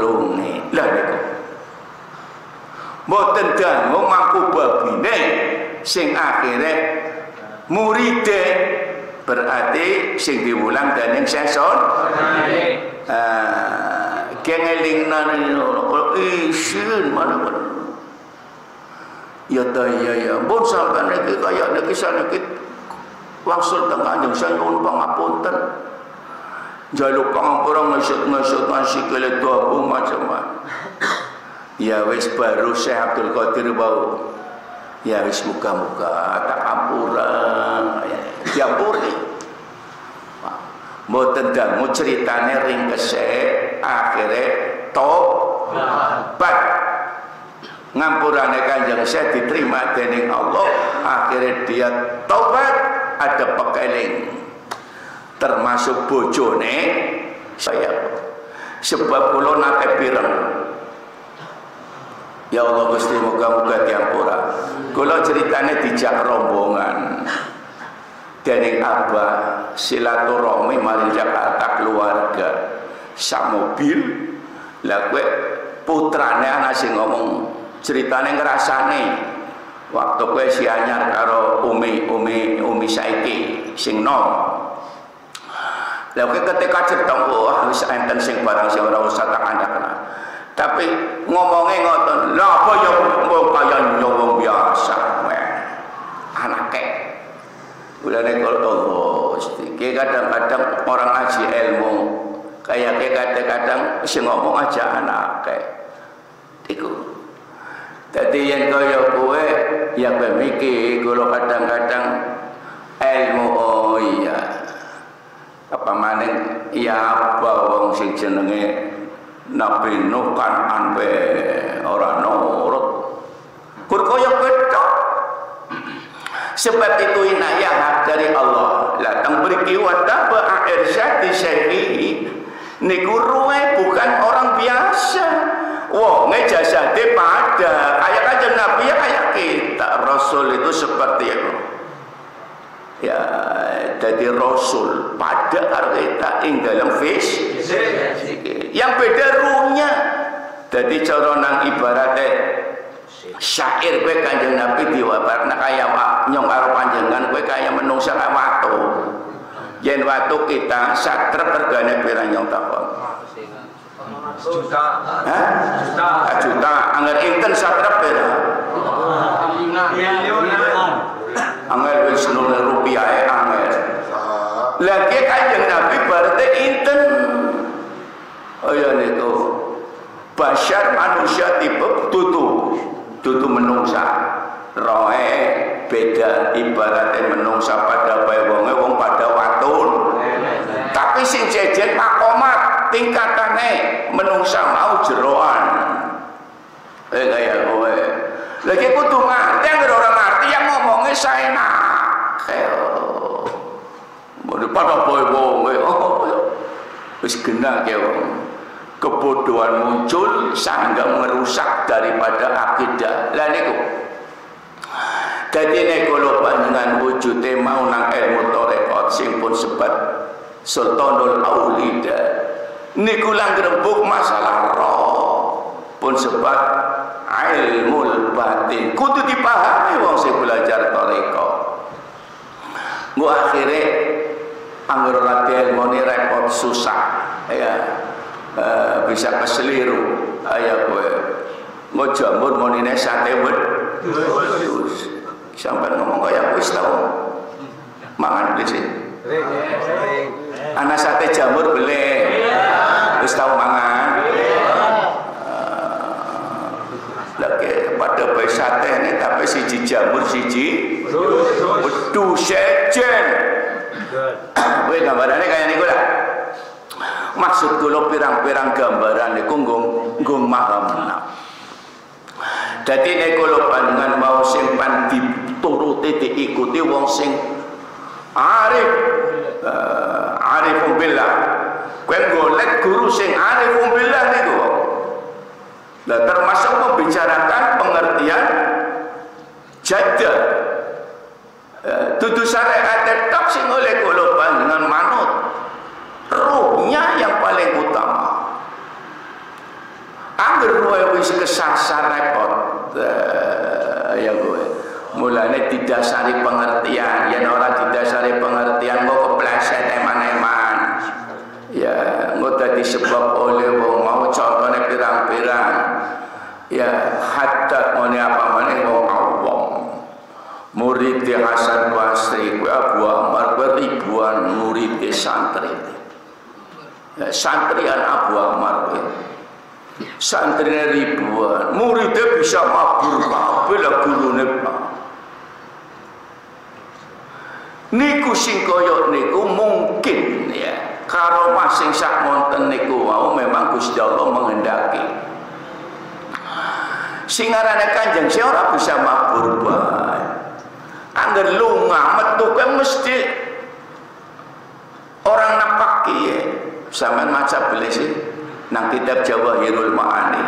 [SPEAKER 1] nulungi lah niku mboten dangu mangku babine sing akhire muride berarti sing diulang dening seson kengelingna isin mana ya ta ya pun sampeyan iki kaya niki saniki wangsul teng Kanjeng saya nyuwun pangapunten njaluk pangapura ngesut sikile tuaku macam-macam ya wis baru Syekh Abdul Qadir bau ya wis muga-muga tak ampura diampuri mboten dangu ceritane ring kesek akhire tobat ngampurane Kanjeng Syekh diterima dening Allah akhirnya dia tobat ada pekeling termasuk bojone saya sebab kula nate pireng ya Allah Gusti muga-muga diampura kula ceritane dijak rombongan dening abah silaturahmi mari Jakarta keluarga sak mobil lah kowe putrane ana sing ngomong ceritane ngrasane waktu kowe si anyar karo umi saiki sing nom lha kowe ketika cetong wah wis enten sing barang sing ora usah tak kandhakna tapi ngomongnya ngoten lha apa ya mbok kaya nyowong biasa anake ulane kalau kadang-kadang orang ngaji ilmu kayak kadang-kadang sing ngomong aja anake iku. Dadi yen kaya kowe ya kowe mikir kula kadang-kadang ilmu oh iya. Apa maning ya apa wong sing jenenge Nabi Nuh kan anbe ora nurut. Kur kaya ketok. Sebab itu inayah dari Allah. Lah teng mriki wa taba'a irsyadi syai'i niku ruwe bukan orang biasa. Wong jasade pada kayak Kanjeng Nabi ya kayak kita. Rasul itu seperti itu. Ya, jadi Rasul pada kita ing dalam yang beda ruhnya. Jadi cara nang ibaratnya syair kowe Kanjeng Nabi diwabarna kaya nyong karo panjenengan kowe kaya menungsa kaya watu. Yen watu kita satrep regane pira nyong takon? Juta. Hah? Juta. Angger inten satrep pira? Miliunan. Angger wis nol rupiah angger. Lagi Kanjeng Nabi berarti inten. Oh ya niku. Basyar manusia tipe tutu menungsa. Roe beda ibaratnya menungsa pada bae wong pada watun. Tapi sing jejen makomat tingkatane menungsa mau jeroan. Kaya kowe. Lagi kudu ngerti anggere ora ngerti yang ngomongnya saenak. Pada bae wong wis genah ke wong. Kebodohan muncul sehingga merusak daripada akidah. Lah niku. Dadi nek kula panjenengan wujude mau nang ilmu tarekat sing pun sebat Sultanul Aulida niku lang grembug masalah roh pun sebat ilmu batin kudu dipahami wong sing belajar tarekat. Nggo akhire angger ora ilmu ni repot susah ya. Bisa keseliru ayo kowe mau jamur mau nine sate wedhus sampai ngomong kaya wis tau mangan beli sih anak sate jamur beli wis tau mangan lagi pada bayi sate ini tapi siji jamur siji wedhus sejen kowe gambarannya kaya niku lah. Maksud kula pirang-pirang gambaran niku nggo mahamna. Dadi nek kula panjenengan mau sing pan dituruti diikuti wong sing arif arifum billah. Kowe golek guru sing arifum billah niku. Lah termasuk membicarakan pengertian jadah. Dudu syariat tok sing oleh kula panjenengan manut. Ruhnya yang paling utama. Angger kowe wis kesasar repot. Ya kowe. Mulane didasari pengertian, yen ora didasari pengertian kok kepleset eman-eman. Ya, engko dadi sebab oleh wong mau contone pirang-pirang. Ya, hatta ngene apa meneh wong awam. Murid Hasan Basri kuwi Abu Amr ribuan murid santri. Ya, santrian Abu Amr santrinya ribuan, muridnya bisa mabur kabeh lah gurune Pak. Niku sing kaya niku mungkin ya karo masing sak monten niku wau memang Gusti Allah menghendaki. Sing arane Kanjeng Syekh ora bisa mabur bae. Angger lunga metu kan mesti orang napak kiye. Sampeyan maca belis nang kitab Jawahirul Ma'ani.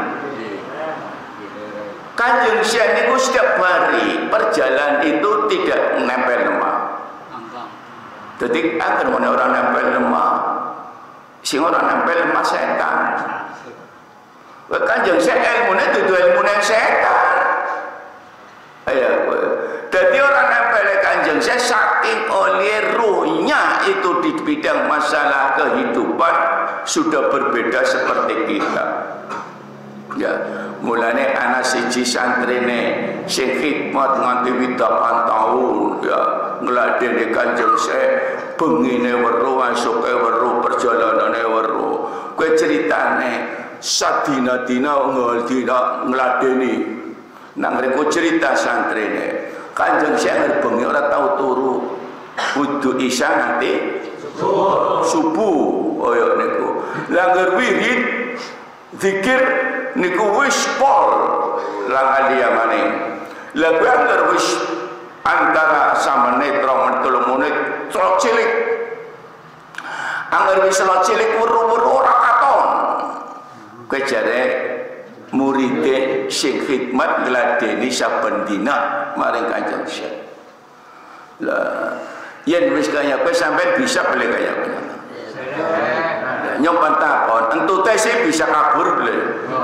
[SPEAKER 1] Kanjeng Syekh niku setiap hari perjalanan itu tidak nempel lemah. Jadi agar mana orang nempel lemah, sing orang nempel lemah setan. Kanjeng Syekh ilmunya itu ilmunya setan. Ayo, jadi orang nempel Kanjeng Syekh saking oleh ruhnya itu di bidang masalah kehidupan sudah berbeda seperti kita. Ya, mulane ana siji santrine sing khidmat nganti 8 tahun ya ngladeni Kanjeng Syekh bengine weruh asuke weruh perjalanane weruh. Kowe critane sadina-dina ngladeni nang reko cerita santrine Kanjeng Syekh bengi ora tau turu wudu isya nanti subuh kaya niku langgar wirid zikir niku wis pol lang alia maning lha kuwi anggar wis antara samenit 3 menit celok cilik anggar wis celok cilik weruh-weruh ora katon kuwi jare muride sing khidmat ngladeni saben dina maring Kanjeng Syekh. Lah yen wis kaya kowe sampean bisa beli kaya kowe. Nyoban takon, entute sih bisa kabur beli.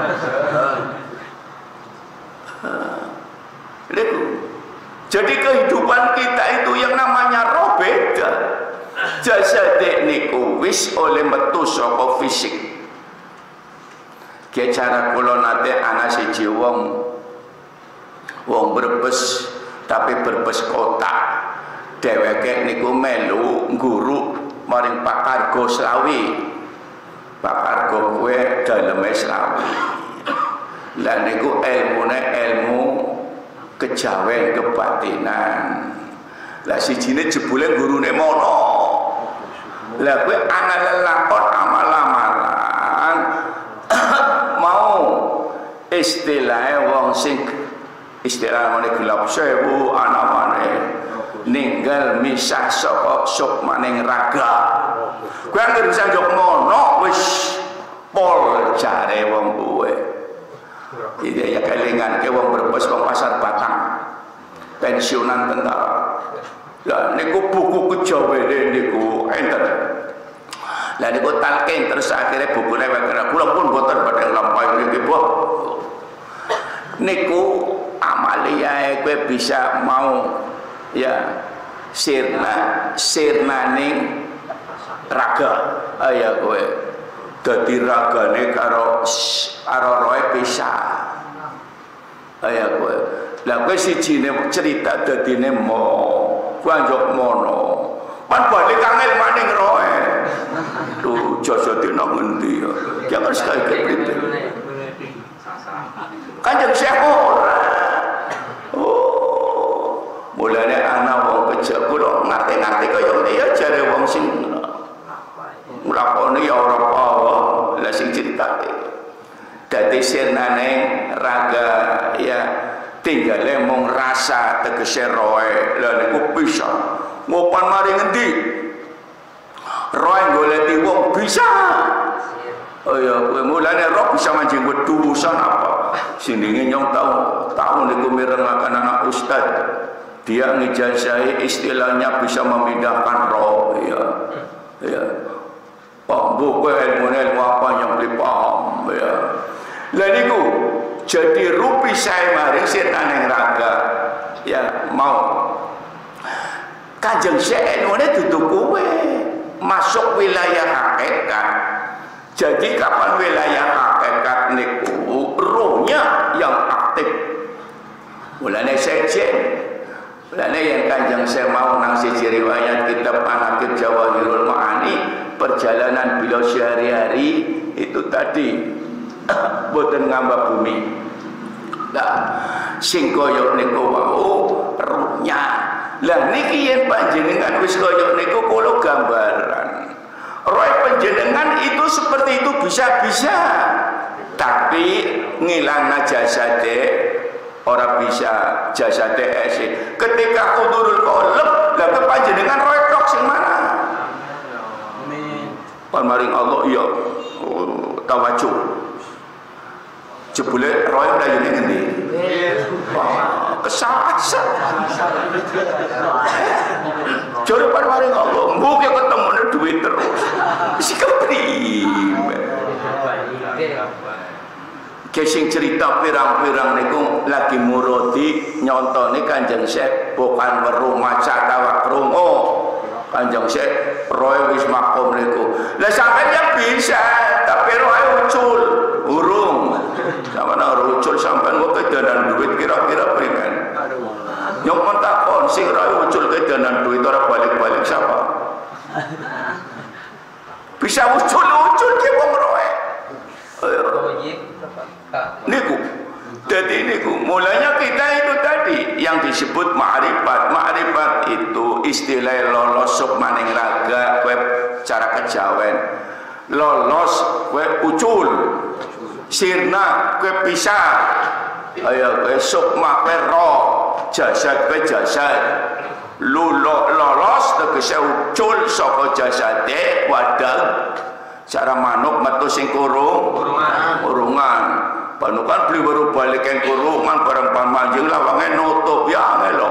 [SPEAKER 1] Lihat, jadi kehidupan kita itu yang namanya roh beda. Jasa niku wis oleh metu saka fisik. Ki cara kula nate ana siji wong Brebes tapi Brebes kota. Dheweke niku melu guru maring Pak Kargo Slawi. Pak Kargo kuwe daleme Slawi. Lah niku ilmune ilmu kejawen kebatinan. Lah sijine jebule gurune mono. Lah kuwi ana lelakon amal-amalan mau istilahnya wong sing istilah mene gelap sewu ana maneh ninggal misah saka sok maning raga. Kuwi anggere bisa njok mono wis pol jare wong kuwe. Iki ya kelingan ke wong Brebes wong Pasar Batang. Pensiunan tentara. Lah niku buku kejawene niku enten. Lah niku talqin terus akhirnya bukune wekara kula pun boten badhe nglampahi niki, Bu. Niku amaliae kowe bisa mau ya sirnaning raga aya kowe dadi ragane karo roe bisa aya kowe lah kowe sijine cerita dadine mo kowe anjok mono pan balik angel maning roe tuh jasa dina ngendi ya jangan sekali keprite Kanjeng Syekh ora mulane ana wong kejak kula ngerti-ngerti kaya ngene ya jare wong sing nglakoni ya ora apa lah sing critane dadi sirnane raga ya tinggale mung rasa tegese roe lha niku bisa ngopan mari ngendi roe goleki wong bisa oh ya kowe mulane roh bisa manjing wedusan apa sindinge nyong tahu niku mirengaken anak ustad dia ngijazai istilahnya bisa memindahkan roh ya Pak buku ilmu apa yang beli paham ya lah niku jadi rupi saya mari setan yang raga ya mau Kanjeng Syekh ilmune dudu kowe masuk wilayah hakikat. Jadi kapan wilayah hakikat niku rohnya yang aktif. Mulane sejen, mulane yang Kanjeng Syekh mau nang siji riwayat kitab Manaqib Jawahirul Ma'ani, perjalanan beliau sehari-hari itu tadi boten ngambah bumi. Nah, sing koyo niku wau ruhnya. Lah niki yen panjenengan wis koyo niku kula gambaran. Roh panjenengan itu seperti itu bisa-bisa. Tapi ngilangna jasade ora bisa, jasade esi. Ketika hudurul qalb, lah panjenengan roh tok sing mana? Amin. Maring Allah ya tawajuh. Jebule roh mlayune ngendi? Kesasar. Jare maring Allah, mbok ya ketemune duit terus. Wis kepriwe? Kesing cerita pirang-pirang niku lagi murodi nyontone Kanjeng Syekh bukan weruh maca tawa krungu. Kanjeng Syekh roe wis makom niku. Lah sampeyan ya bisa, tapi roe ucul, urung. Sampeyan ora ucul sampeyan kok kedanan duit kira-kira primen. Nyok mentakon sing roe ucul kedanan duit ora balik-balik siapa? Bisa ucul-ucul ki wong roe. Niku jadi niku mulanya kita itu tadi yang disebut ma'rifat. Ma'rifat itu istilah lolos sub maning raga kowe cara kejawen, lolos kowe ucul, sirna kowe pisah, ayo kowe sukma kowe roh, jasad kowe jasad. Lolos tegese ucul saka jasade wadal. Cara manuk metu sing kurungan. Panukan beli baru balik yang kurungan barang pamanjing lawange nutup ya ngelo.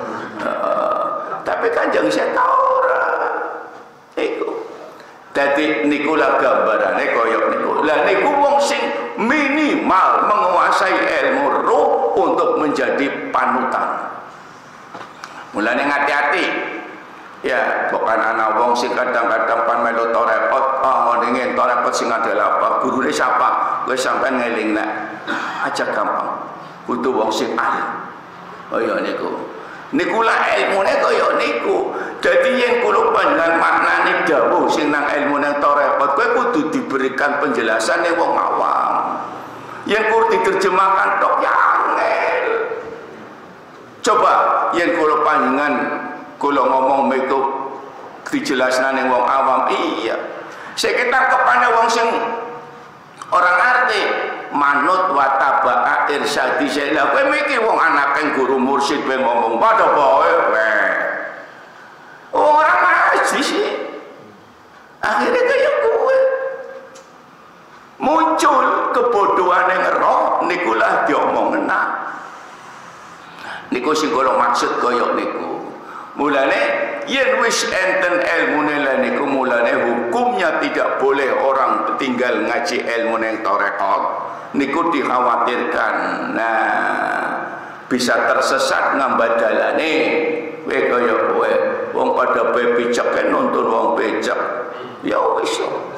[SPEAKER 1] Tapi Kanjeng Syekh tau ora. Iku. Dadi niku lah gambarane koyo niku. Lah niku wong sing minimal menguasai ilmu ruh untuk menjadi panutan. Mulane hati-hati. Ya, bukan anak wong sing kadang-kadang pan melu torekot, ngendingen torekot sing adalah apa? Gurune siapa? Kowe sampean ngeling nek aja gampang. Kudu wong sing alim. Kaya niku. Niku lah ilmune kaya niku. Dadi yen kula panjenengan maknane dawuh sing nang ilmune torekot, kowe kudu diberikan penjelasan ning wong awam. Yen kur diterjemahkan tok ya angel. Coba yen kula panjenengan kula ngomong metu dijelasna ning wong awam, iya. Sekitar kepane wong sing orang arti manut wa taba'a irsyadi sela. Kowe mikir wong anake guru mursyid kowe ngomong padha wae kowe. Ora ngaji sih. Akhirnya kaya kowe muncul kebodohan yang roh niku lah diomongna. Niku sing kula maksud kaya niku. Mulane yen wis enten ilmune lan niku mulane hukumnya tidak boleh orang tinggal ngaji ilmu ning tarekat niku dikhawatirkan. Nah, bisa tersesat ngambadalane kowe kaya kowe wong padha becek nuntun wong becek. Ya wis.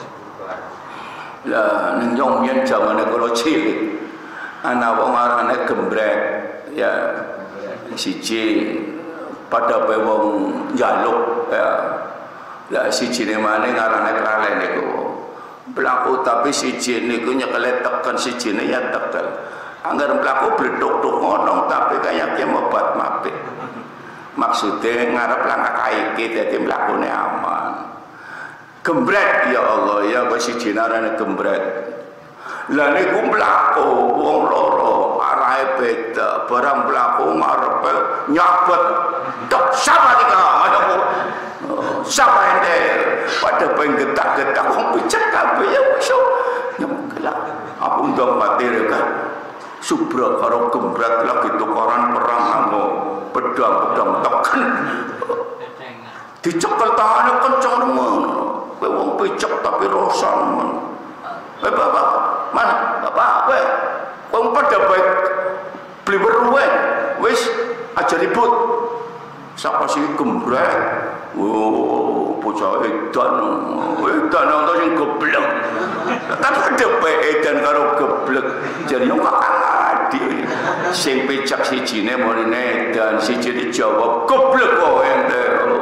[SPEAKER 1] Lah nyong yen jamane kula cilik ana wong arane gembrek ya siji pada wong njaluk ya. Lah sijine maneh ngarane kralen niku. Pelaku tapi siji niku nyekele teken sijine ya tekel. Angger pelaku bledok-dok ngono tapi kayaknya mobat mapik. Maksudnya ngarep langkah kaiki dadi mlakune aman. Gembrek ya Allah ya kok siji narane gembrek. Lah niku mlaku wong loro arahe beda, barang mlaku ngarepe nyabet tok sapa iki ngono. Sapa ente pada penggetak-getak wong picek kabeh ya wis nyemkelak. Apa undang mati kan subra karo gembrek lagi tukaran perang amo pedang-pedang teken. Dicekel tahane kenceng nemen. Kowe wong picek tapi rosan men. Bapak, mana? Bapak, kowe pada baik beli beruang, wis aja ribut. Sapa sih gembrek? Oh, bocah edan ana sing goblok. Tapi depe edan karo goblok. Jare yo kakak adi. Sing pecak sijine monine edan, siji dijawab goblok kok ente.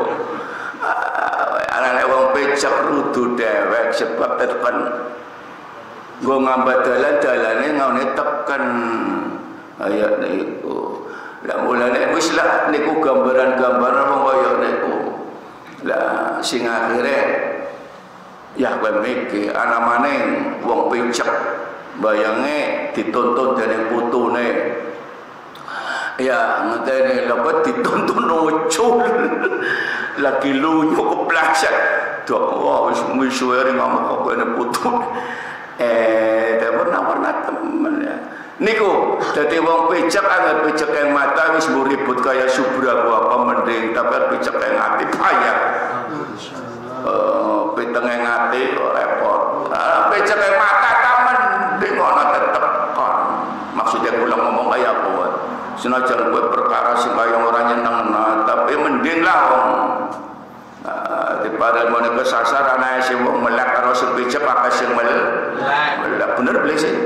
[SPEAKER 1] Arane wong pecak rudu dewek sebab tekan nggo ngambat dalan-dalane ngaune teken. Ayat niku. Lah mulane wis lah niku gambaran-gambaran wong kaya niku. Lah sing akhire ya kowe mikir ana maning wong picek bayange dituntun dening putune. Ya ngene lha kok dituntun ucul. Lagi lunyu keplasak. Dok wah wis suwe ngomong kok kene putune. Warna-warna temen ya. Niku dadi wong picek anggere picek yang mata wis ribut kaya subra apa mending tapi picek yang ati payah. Piteng yang ati repot. Picek yang mata tamen mending ana tetep kon. Maksudnya kula ngomong kaya apa? Senajan kowe perkara sing kaya ora nyenengna tapi mending lah wong daripada mau kesasar anak sing wong melak karo sing picek apa sing melak bener beli sih.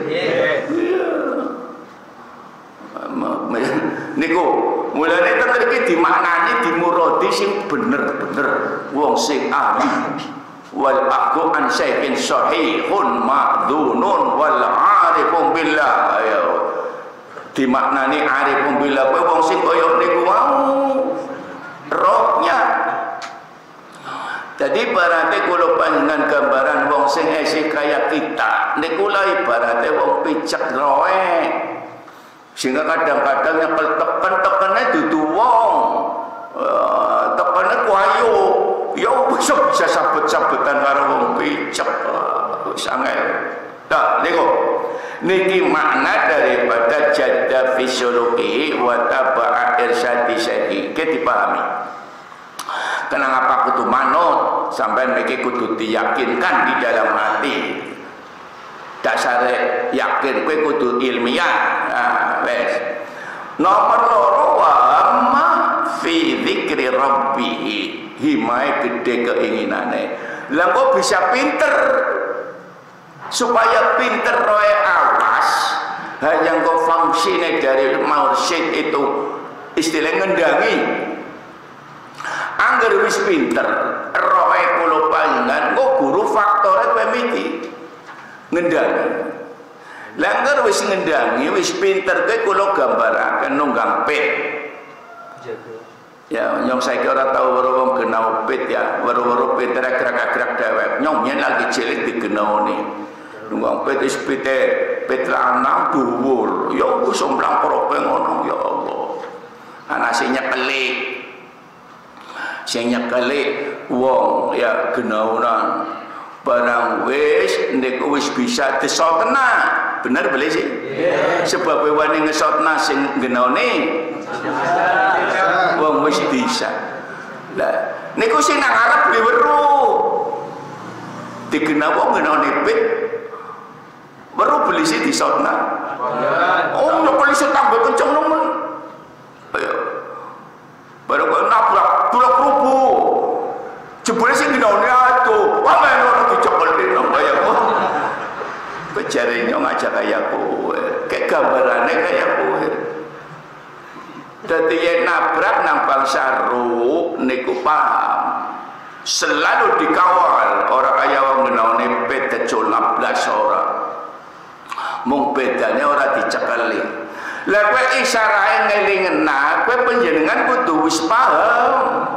[SPEAKER 1] Niku mulane ten iki dimaknani dimuradi sing bener-bener wong sing ahli wal aqu an syai'in sahihun ma'dzunun wal 'arifun billah. Ayo dimaknani 'arifun billah kowe wong sing kaya niku mau rohnya. Jadi ibaratnya kalau panjenengan gambaran wong sing esih kaya kita niku lah ibaratnya wong picek roe. Sehingga kadang-kadang yang tekan-tekannya dudu wong tekannya kuayu ya bisa sabet-sabetan karo wong picek sangat. Nah niku niki makna daripada jadda fisiologi wa taba'a irsyadi syai'i dipahami. Kenapa kudu manut sampai niki kudu diyakinkan di dalam hati. Dasare yakin kowe kudu ilmiah. Wes. Nomor loro wa amma fi dzikri rabbih. Himae gede keinginane. Lah kok bisa pinter? Supaya pinter roe awas hanya kok fungsinya dari mursyid itu istilah ngendangi. Angger wis pinter roe kula panjenengan kok guru faktore kowe miki ngendangi. Langgar wis ngendangi wis pinter kowe kula gambaraken nunggang pit. Ya nyong saiki ora tau weruh wong genau pit ya, weruh pit gerak-gerak dhewek. Nyong yen lagi cilik digenaoni. Nunggang pit wis pit lanang dhuwur. Ya wis omplang prope ngono ya Allah. Ana sing nyekelik. Sing nyekelik wong ya genaunan. Barang wis niku wis bisa desot tenan. Bener boleh sih? Yeah. Sebab wani ngesotna sing genone wong wis bisa. Lah niku sing nang arep weruh. Digenah wong genone pit. Weruh beli sih disotna. Oh, nek polisi tambah kenceng nemen. Ayo. Baru kok nabrak rubuh. Jebule sing genone atuh. Wah, ora dicekelin nang kaya kok. Bejare nyong aja kaya kowe. Kayak gambarane kaya kowe. Dadi yen nabrak nang bangsa ruh niku paham. Selalu dikawal orang kaya wong ngenone pet 17 ora. Mung bedane ora dicekeli. Lah kowe isyarahe ngelingena, kowe panjenengan kudu wis paham.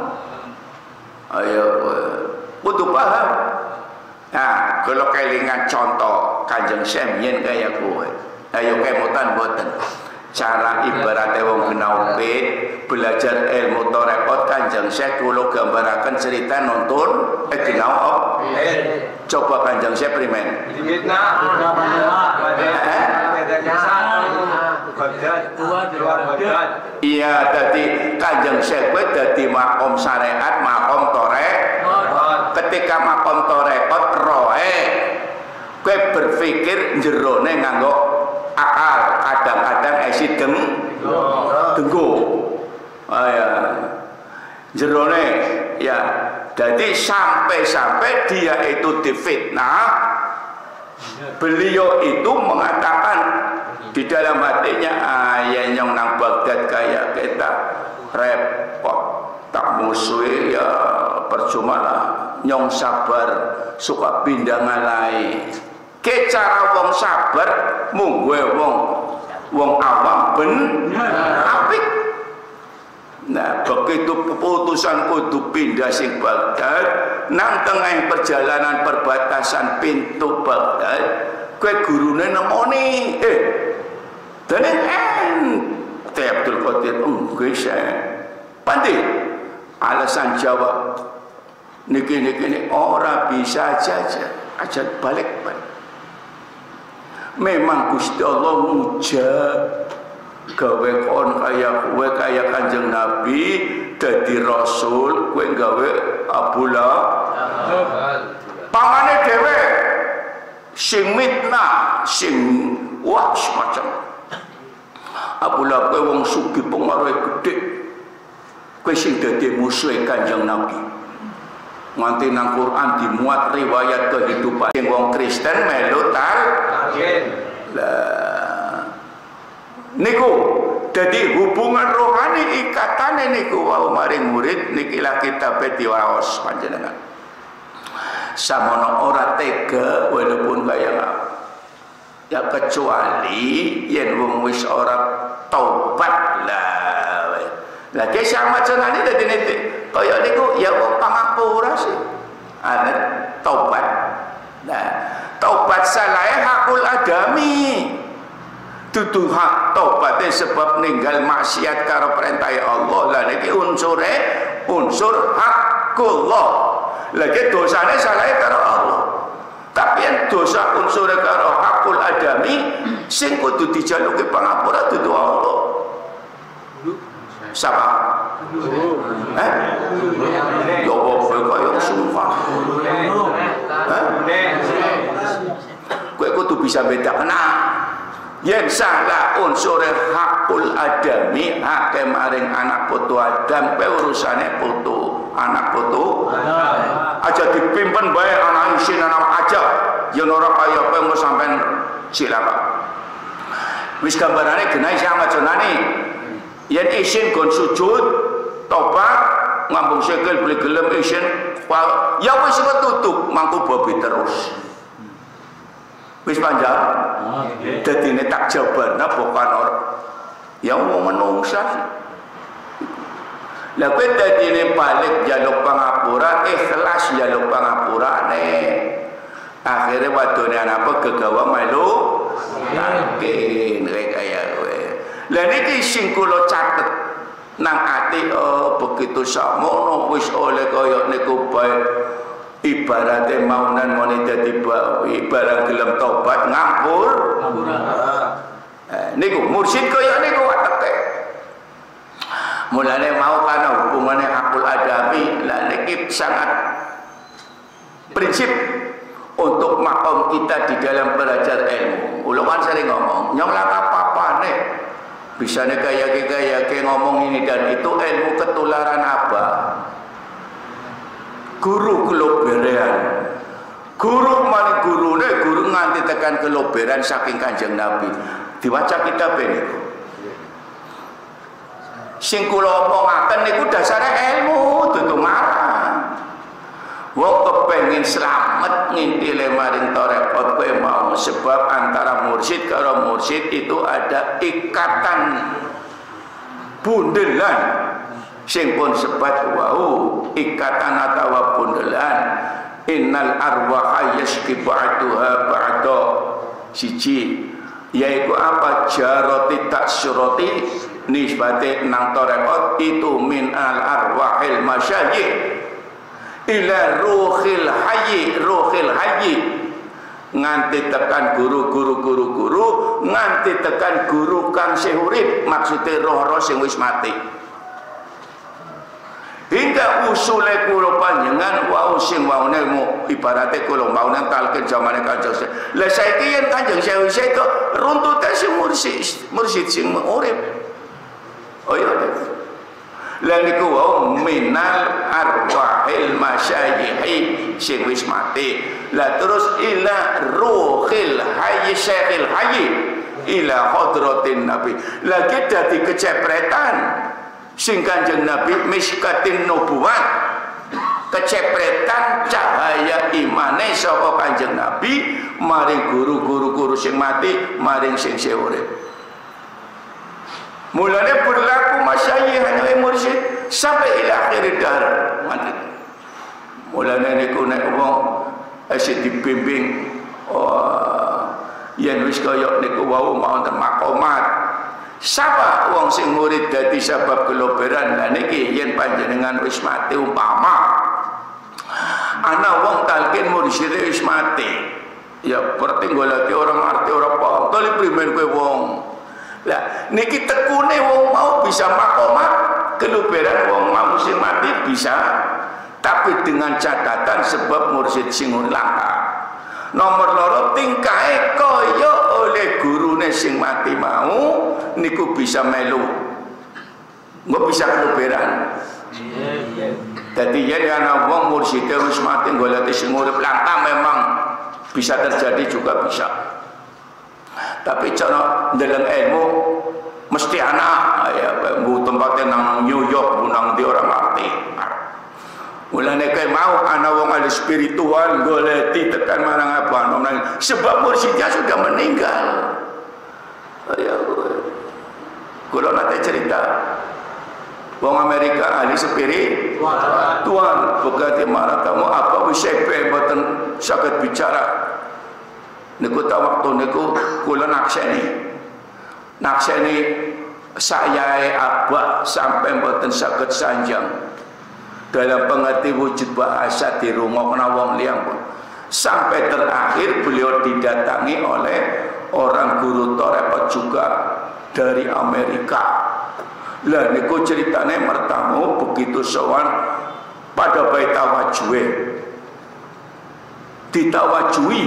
[SPEAKER 1] Ayo kowe kudu paham. Nah, kalau kelingan contoh Kanjeng Syekh yen kaya kowe. Ayo kemutan mboten. Cara ibaratnya wong genau pit belajar ilmu tarekat Kanjeng Syekh kula gambaraken cerita nonton genau coba Kanjeng Syekh primen. Iya, tadi Kanjeng Syekh kowe dadi makom syariat, makom tarekat. Ketika makom tarekat roe kowe berpikir jerone nganggo akal, kadang-kadang esi denggo. jerone ya. Jadi sampai-sampai dia itu difitnah, beliau itu mengatakan di dalam hatinya, ya nyong nang Baghdad kayak kita repot, tak musuhi ya percuma lah, nyong sabar suka pindah ngalai. Ke cara wong sabar munggue wong awam apik. Nah, begitu keputusan kudu pindah sing Baghdad, nang tengah perjalanan perbatasan pintu Baghdad, kue gurune nemoni, dene Abdul Qadir, nggih saya. Pandi alasan jawab, niki ora bisa aja balik. Memang Gusti Allah mujab gawe kon kaya Kanjeng Nabi dadi rasul, kowe gawe Abu Lahab pamane dhewe sing mitnah sing wah semacam Abu Lahab kowe wong sugih pengaruhe gedhe, kowe sing dadi musuh Kanjeng Nabi. Nganti nang Quran dimuat riwayat kehidupan sing wong Kristen melu niku jadi hubungan rohani ikatane niku wau maring murid niki lah kitab diwaos panjenengan samono ora tega walaupun kaya ya kecuali yen wong wis ora taubat lah ke sama jenenge dadi niti kaya niku ya wong pangapura sih ana taubat. Nah taubat salahe hakul adami, dudu hak tobatnya sebab ninggal maksiat karo perintah Allah. Lah niki unsur hakullah. Lagi dosane salah karo Allah. Tapi yang dosa unsur karo hakul adami sing kudu dijaluki pangapura dudu Allah. Siapa? Ya kowe kaya sumpah. Kowe kudu bisa bedakan. Yen salah unsur hakul adami hak maring anak putu Adam, kowe urusane putu anak putu aja dipimpin bae anak isin anak aja yen ora kaya kowe engko sampean silakan wis gambarane genah sing ajonane yen isin gon sujud tobat ngambung sikil beli gelem isin ya wis tutup mangko bobi terus wis panjang dadi nek tak jawabana bukan orang yang mau menungsa lah kowe dadine balik jaluk pangapura ikhlas jaluk pangapurane akhirnya wadone apa gegawa melu yakin kaya kowe lah niki sing kula catet nang ati begitu sakmono wis oleh kaya niku bae ibaratnya maunan moni dadi barang gelem tobat ngampur niku mursyid kaya niku wateke mulane mau kana hubungane hakul adami lah niki sangat prinsip untuk makom kita di dalam belajar ilmu. Ulo kan sering ngomong nyong lah apa-apane bisane kaya ngomong ini dan itu ilmu ketularan apa guru keloberan guru maning gurune guru nganti tekan keloberan saking Kanjeng Nabi diwaca kitab niku sing kula omongaken niku dasare ilmu dudu marang wong kepengin slamet ngintile maring tarekat kowe mau sebab antara mursyid karo mursyid itu ada ikatan bundelan sing pun sebat wau ikatan atawa bundelan innal arwaha yashki ba'duha ba'da siji yaitu apa jaroti tak suroti nisbate nang tarekat itu min al arwahil masyayikh ila ruhil hayy nganti tekan guru nganti tekan guru kang sehurip maksudnya roh-roh sing wis mati hingga usule kula panjenengan wau sing waune ibarate kula maune talkin zamane Kanjeng Syekh. Lah saiki yen Kanjeng Syekh kok runtute sing mursyid sing urip. Oh iya. Lan niku wau minal arwahil masyayikhi sing wis mati. Lah terus ila ruhil hayy syekhil hayy ila hadratin nabi. Lagi dadi kecepretan sing Kanjeng Nabi miskatin nubuwat. Kecepretan cahaya imane saka Kanjeng Nabi maring guru-guru sing mati maring sing urip. Mulane berlaku masyayikh hanya mursyid sampai ila akhir dahar. Mulane niku nek wong asih dibimbing yen wis kaya niku wau wonten makomat. Sapa wong sing murid dadi sebab keloberan. Lah niki yen panjenengan wis mati umpama ana wong talkin mursyid wis mati, ya berarti goleki orang arti ora paham kali primen kowe wong. Lah niki tekune wong mau bisa makomat keluberan wong mau sing mati bisa, tapi dengan catatan sebab mursyid sing langka. Nomor loro tingkae kaya oleh gurune sing mati mau niku bisa melu, nggak bisa keluberan. Jadi yen ana wong mursyid wis mati golek sing urip langka memang bisa terjadi juga bisa. Tapi cara dalam ilmu mesti ana ya bu tempatnya nang New York bu nang di orang mati. Mulane kae mau ana wong ahli spiritual goleti tekan marang apa nang sebab mursyidnya sudah meninggal. Ya kula nate cerita wong Amerika ahli spiritual Tuhan berkati marah kamu apa wisepe mboten saged bicara niku ta waktu niku kula nakseni sayae abah sampai mboten saged sanjang dalam pengerti wujud bahasa dirungokna wong liyang pun sampai terakhir beliau didatangi oleh orang guru torepot juga dari Amerika. Lah niku ceritane mertamu begitu sowan pada bait tawajuhe ditawajui.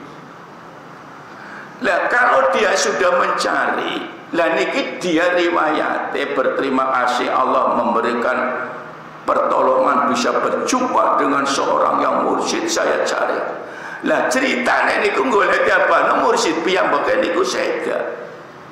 [SPEAKER 1] Lah kalau dia sudah mencari, lah niki dia riwayate berterima kasih Allah memberikan pertolongan bisa berjumpa dengan seorang yang mursyid saya cari. Lah ceritane niku golek apa mursyid piyambake niku seda.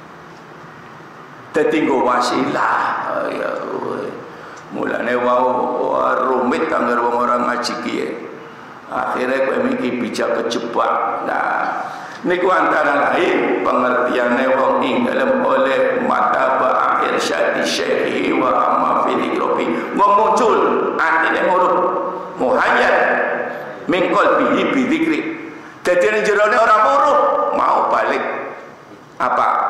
[SPEAKER 1] Dadi nggo wasilah ya mulane wau rumit kanggo wong ora ngaji kiye akhirnya kowe miki bijak kejebak. Nah niku antara lain pengertiane wong ing dalem oleh mata akhir syati syekhi wa amma filikrobi wong muncul artine ngurut muhayyad min qalbihi bi dzikri. Dadi ning jerone ora muruh mau balik apa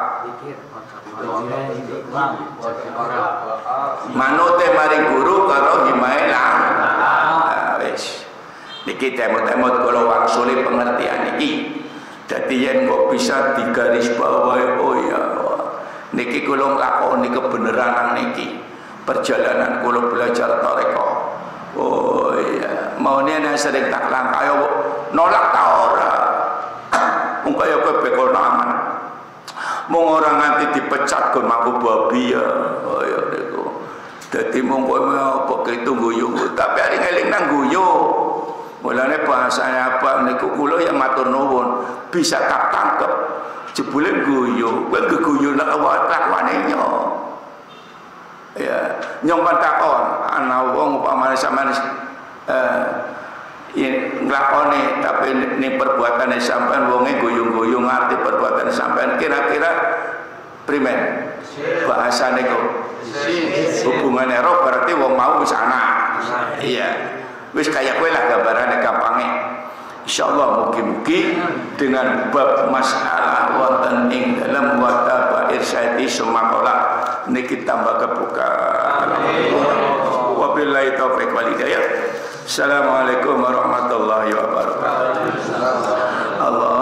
[SPEAKER 1] manute maring guru karo himae lang. Wis niki temot-temot kula wangsuli pengertian iki. Dadi yen kok bisa digaris bawahi oh ya niki kula nglakoni kebenaran niki perjalanan kula belajar tarekah. Oh iya maune nek sering tak langkah nolak ta ora. Mung kaya kowe bekol aman. Mung ora nganti dipecat kon maku babi ya. Oh ya niku. Dadi mung kowe apa ketu guyu tapi ari ngeling nang guyu. Mulane bahasanya apa niku kula yang matur nuwun bisa tak tangkep. Jebule guyu, kowe geguyu nek awakane nyo. Ya, nyong takon ana wong upamane sampean nglakoni tapi ning perbuatane sampean wonge guyung-guyung ngerti perbuatan sampean kira-kira primen bahasane kok hubungane roh berarti wong mau wis ana. Iya wis kaya kowe lah gambarane gampange. Insyaallah mugi-mugi dengan bab masalah wonten ing dalam wataba irsyadi sumakola niki tambah kebuka. Wabillahi taufiq wal hidayah. Assalamualaikum warahmatullahi wabarakatuh. Allah